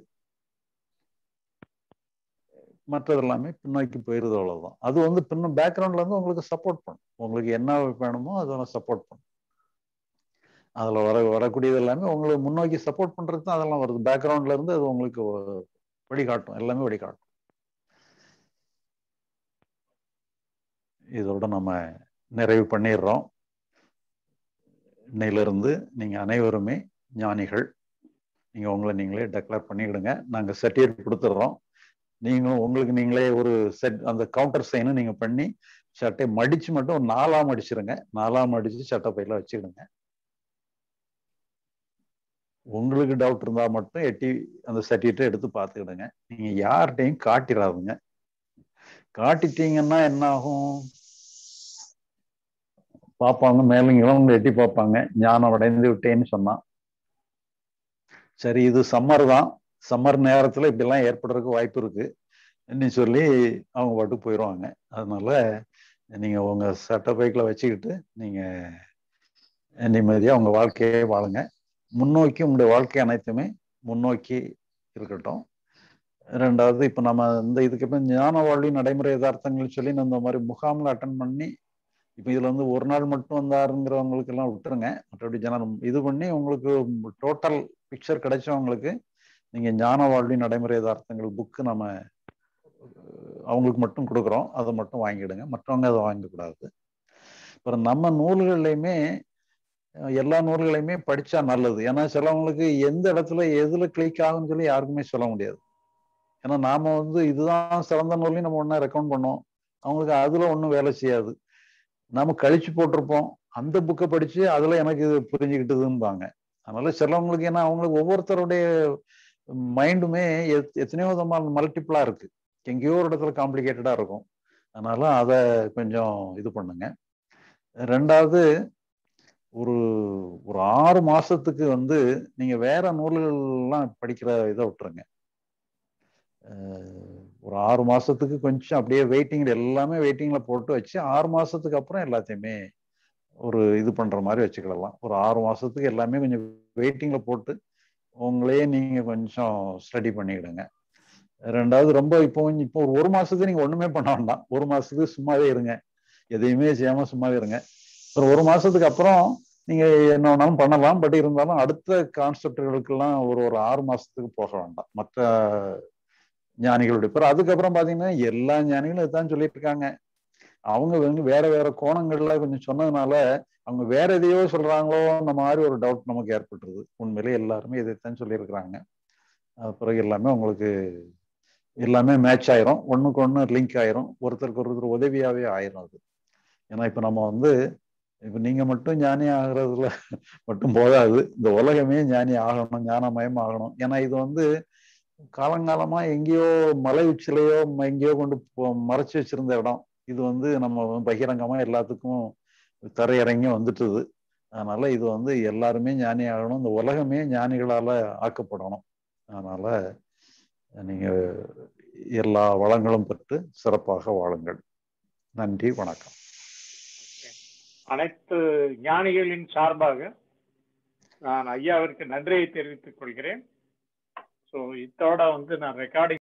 மற்றது எல்லாமே பின்னோக்கி போயிருது, அவ்வளவுதான். அது வந்து பின்ன பேக்ரவுண்ட்ல இருந்து உங்களுக்கு சப்போர்ட் பண்ணும், உங்களுக்கு என்ன வேணுமோ அதை சப்போர்ட் பண்ணும். அதுல வர வரக்கூடியது எல்லாமே உங்களுக்கு முன்னோக்கி சப்போர்ட் பண்றது தான் அதெல்லாம் வருது. பேக்ரவுண்ட்ல இருந்து அது உங்களுக்கு வழிகாட்டும், எல்லாமே வழிகாட்டும். இதோட நம்ம நிறைவு பண்ணிடுறோம். இன்னையிலிருந்து நீங்க அனைவருமே ஞானிகள். நீங்க உங்களை நீங்களே டெக்ளேர் பண்ணிக்கிடுங்க. நாங்க சர்டிஃபிகேட் கொடுத்துட்றோம். நீங்களும் உங்களுக்கு நீங்களே ஒரு செட் அந்த கவுண்டர் சைனை நீங்க பண்ணி சட்டை மடிச்சு மட்டும் ஒரு நாலா மடிச்சிருங்க. நாலா மடிச்சு சட்டை பையில வச்சுக்கிடுங்க. உங்களுக்கு டவுட் இருந்தா மட்டும் எட்டி அந்த சர்டிஃபிகேட்டை எடுத்து பார்த்துக்கிடுங்க. நீங்க யார்கிட்டையும் காட்டிடாதுங்க. காட்டிட்டீங்கன்னா என்ன ஆகும்? பார்ப்பாங்க, மேலும் உங்களை எட்டி பார்ப்பாங்க, ஞானம் அடைந்து விட்டேன்னு சொன்னா. சரி, இது சம்மர் தான், சம்மர் நேரத்துல இப்படிலாம் ஏற்படுறதுக்கு வாய்ப்பு இருக்கு இன்னும் சொல்லி அவங்க பாட்டுக்கு போயிடுவாங்க. அதனால நீங்க உங்க சட்டை பைக்கில் வச்சுக்கிட்டு நீங்க நிம்மதியா உங்க வாழ்க்கையே வாழுங்க. முன்னோக்கி உங்களுடைய வாழ்க்கை அனைத்துமே முன்னோக்கி இருக்கட்டும். ரெண்டாவது, இப்ப நம்ம இந்த இதுக்கு இப்ப ஞான வாழ்வின் நடைமுறை யதார்த்தங்கள் சொல்லி இந்த மாதிரி முகாம்ல அட்டன் பண்ணி இப்ப இதுல வந்து ஒரு நாள் மட்டும் வந்தாருங்கிறவங்களுக்கு எல்லாம் விட்டுருங்க. மற்றபடி ஜனம் இது பண்ணி உங்களுக்கு டோட்டல் பிக்சர் கிடைச்சவங்களுக்கு நீங்க ஞான வாழ்வின் நடைமுறை யதார்த்தங்கள் புக்கு நம்ம அவங்களுக்கு மட்டும் கொடுக்குறோம், அதை மட்டும் வாங்கிடுங்க, மற்றவங்க அதை வாங்கக்கூடாது. அப்புறம் நம்ம நூல்கள்லையுமே எல்லா நூல்களையுமே படிச்சா நல்லது. ஏன்னா சிலவங்களுக்கு எந்த இடத்துல எதுல கிளிக் ஆகும்னு சொல்லி யாருக்குமே சொல்ல முடியாது. ஏன்னா நாம வந்து இதுதான் சிறந்த நூலையும் நம்ம ஒன்னா ரெக்கமெண்ட் பண்ணோம், அவங்களுக்கு அதுல ஒன்றும் வேலை செய்யாது. நாம கழிச்சு போட்டிருப்போம், அந்த புக்கை படிச்சு அதுல எனக்கு இது புரிஞ்சுக்கிட்டுதுன்பாங்க. அதனால சிலவங்களுக்கு ஏன்னா அவங்களுக்கு ஒவ்வொருத்தருடைய மைண்டுமே எத்தனையோ விதமான மல்டிபிளா இருக்கு, எங்கேயோ ஒரு இடத்துல காம்ப்ளிகேட்டடா இருக்கும். அதனால அதை கொஞ்சம் இது பண்ணுங்க. ரெண்டாவது, ஒரு ஒரு ஆறு மாசத்துக்கு வந்து நீங்க வேற நூல்கள்லாம் படிக்கிற இதை விட்டுருங்க. ஒரு ஆறு மாசத்துக்கு கொஞ்சம் அப்படியே வெயிட்டிங்ல எல்லாமே வெயிட்டிங்ல போட்டு வச்சு ஆறு மாசத்துக்கு அப்புறம் எல்லாத்தையுமே ஒரு இது பண்ற மாதிரி வச்சுக்கலாம். ஒரு ஆறு மாசத்துக்கு எல்லாமே கொஞ்சம் வெயிட்டிங்ல போட்டு உங்களையே நீங்க கொஞ்சம் ஸ்டடி பண்ணிக்கிடுங்க. ரெண்டாவது, ரொம்ப இப்போ இப்போ ஒரு ஒரு மாசத்துக்கு நீங்க ஒண்ணுமே பண்ண வேண்டாம். ஒரு மாசத்துக்கு சும்மாவே இருங்க, எதையுமே செய்யாம சும்மாவே இருங்க. ஒரு ஒரு மாசத்துக்கு அப்புறம் நீங்க என்ன வேணாலும் பண்ணலாம். பட் இருந்தாலும் அடுத்த கான்செப்டுகளுக்கெல்லாம் ஒரு ஒரு ஆறு மாசத்துக்கு போக வேண்டாம். மற்ற ஞானிகளுடைய பேர் அதுக்கப்புறம் பாத்தீங்கன்னா எல்லா ஞானிகளும் இதுதான் சொல்லிட்டு இருக்காங்க. அவங்க வந்து வேற வேற கோணங்கள்ல கொஞ்சம் சொன்னதுனால அவங்க வேற எதையோ சொல்றாங்களோ அந்த மாதிரி ஒரு டவுட் நமக்கு ஏற்பட்டுருது. உண்மையிலே எல்லாருமே இதைத்தான் சொல்லியிருக்கிறாங்க. பிறகு எல்லாமே உங்களுக்கு எல்லாமே மேட்ச் ஆயிரும், ஒண்ணுக்கு ஒண்ணு லிங்க் ஆயிரும், ஒருத்தருக்கு ஒருத்தர் உதவியாவே ஆயிரும் அது. ஏன்னா இப்ப நம்ம வந்து இப்ப நீங்க மட்டும் ஞானி ஆகுறதுல மட்டும் போதாது, இந்த உலகமே ஞானி ஆகணும், ஞானமயம் ஆகணும். ஏன்னா இது வந்து காலங்காலமா எங்கேயோ மலை உச்சிலையோ எங்கேயோ கொண்டு மறைச்சு வச்சிருந்த இடம். இது வந்து நம்ம பகிரங்கமா எல்லாத்துக்கும் தரையிறங்கி வந்துட்டுது. அதனால இது வந்து எல்லாருமே ஞானி ஆகணும், இந்த உலகமே ஞானிகளால ஆக்கப்படணும். அதனால நீங்க எல்லா வளங்களும் பெற்று சிறப்பாக வாழுங்கள். நன்றி, வணக்கம். அனைத்து ஞானிகளின் சார்பாக நான் ஐயாவிற்கு நன்றியை தெரிவித்துக் கொள்கிறேன். ஸோ இதோட வந்து நான் ரெக்கார்டிங்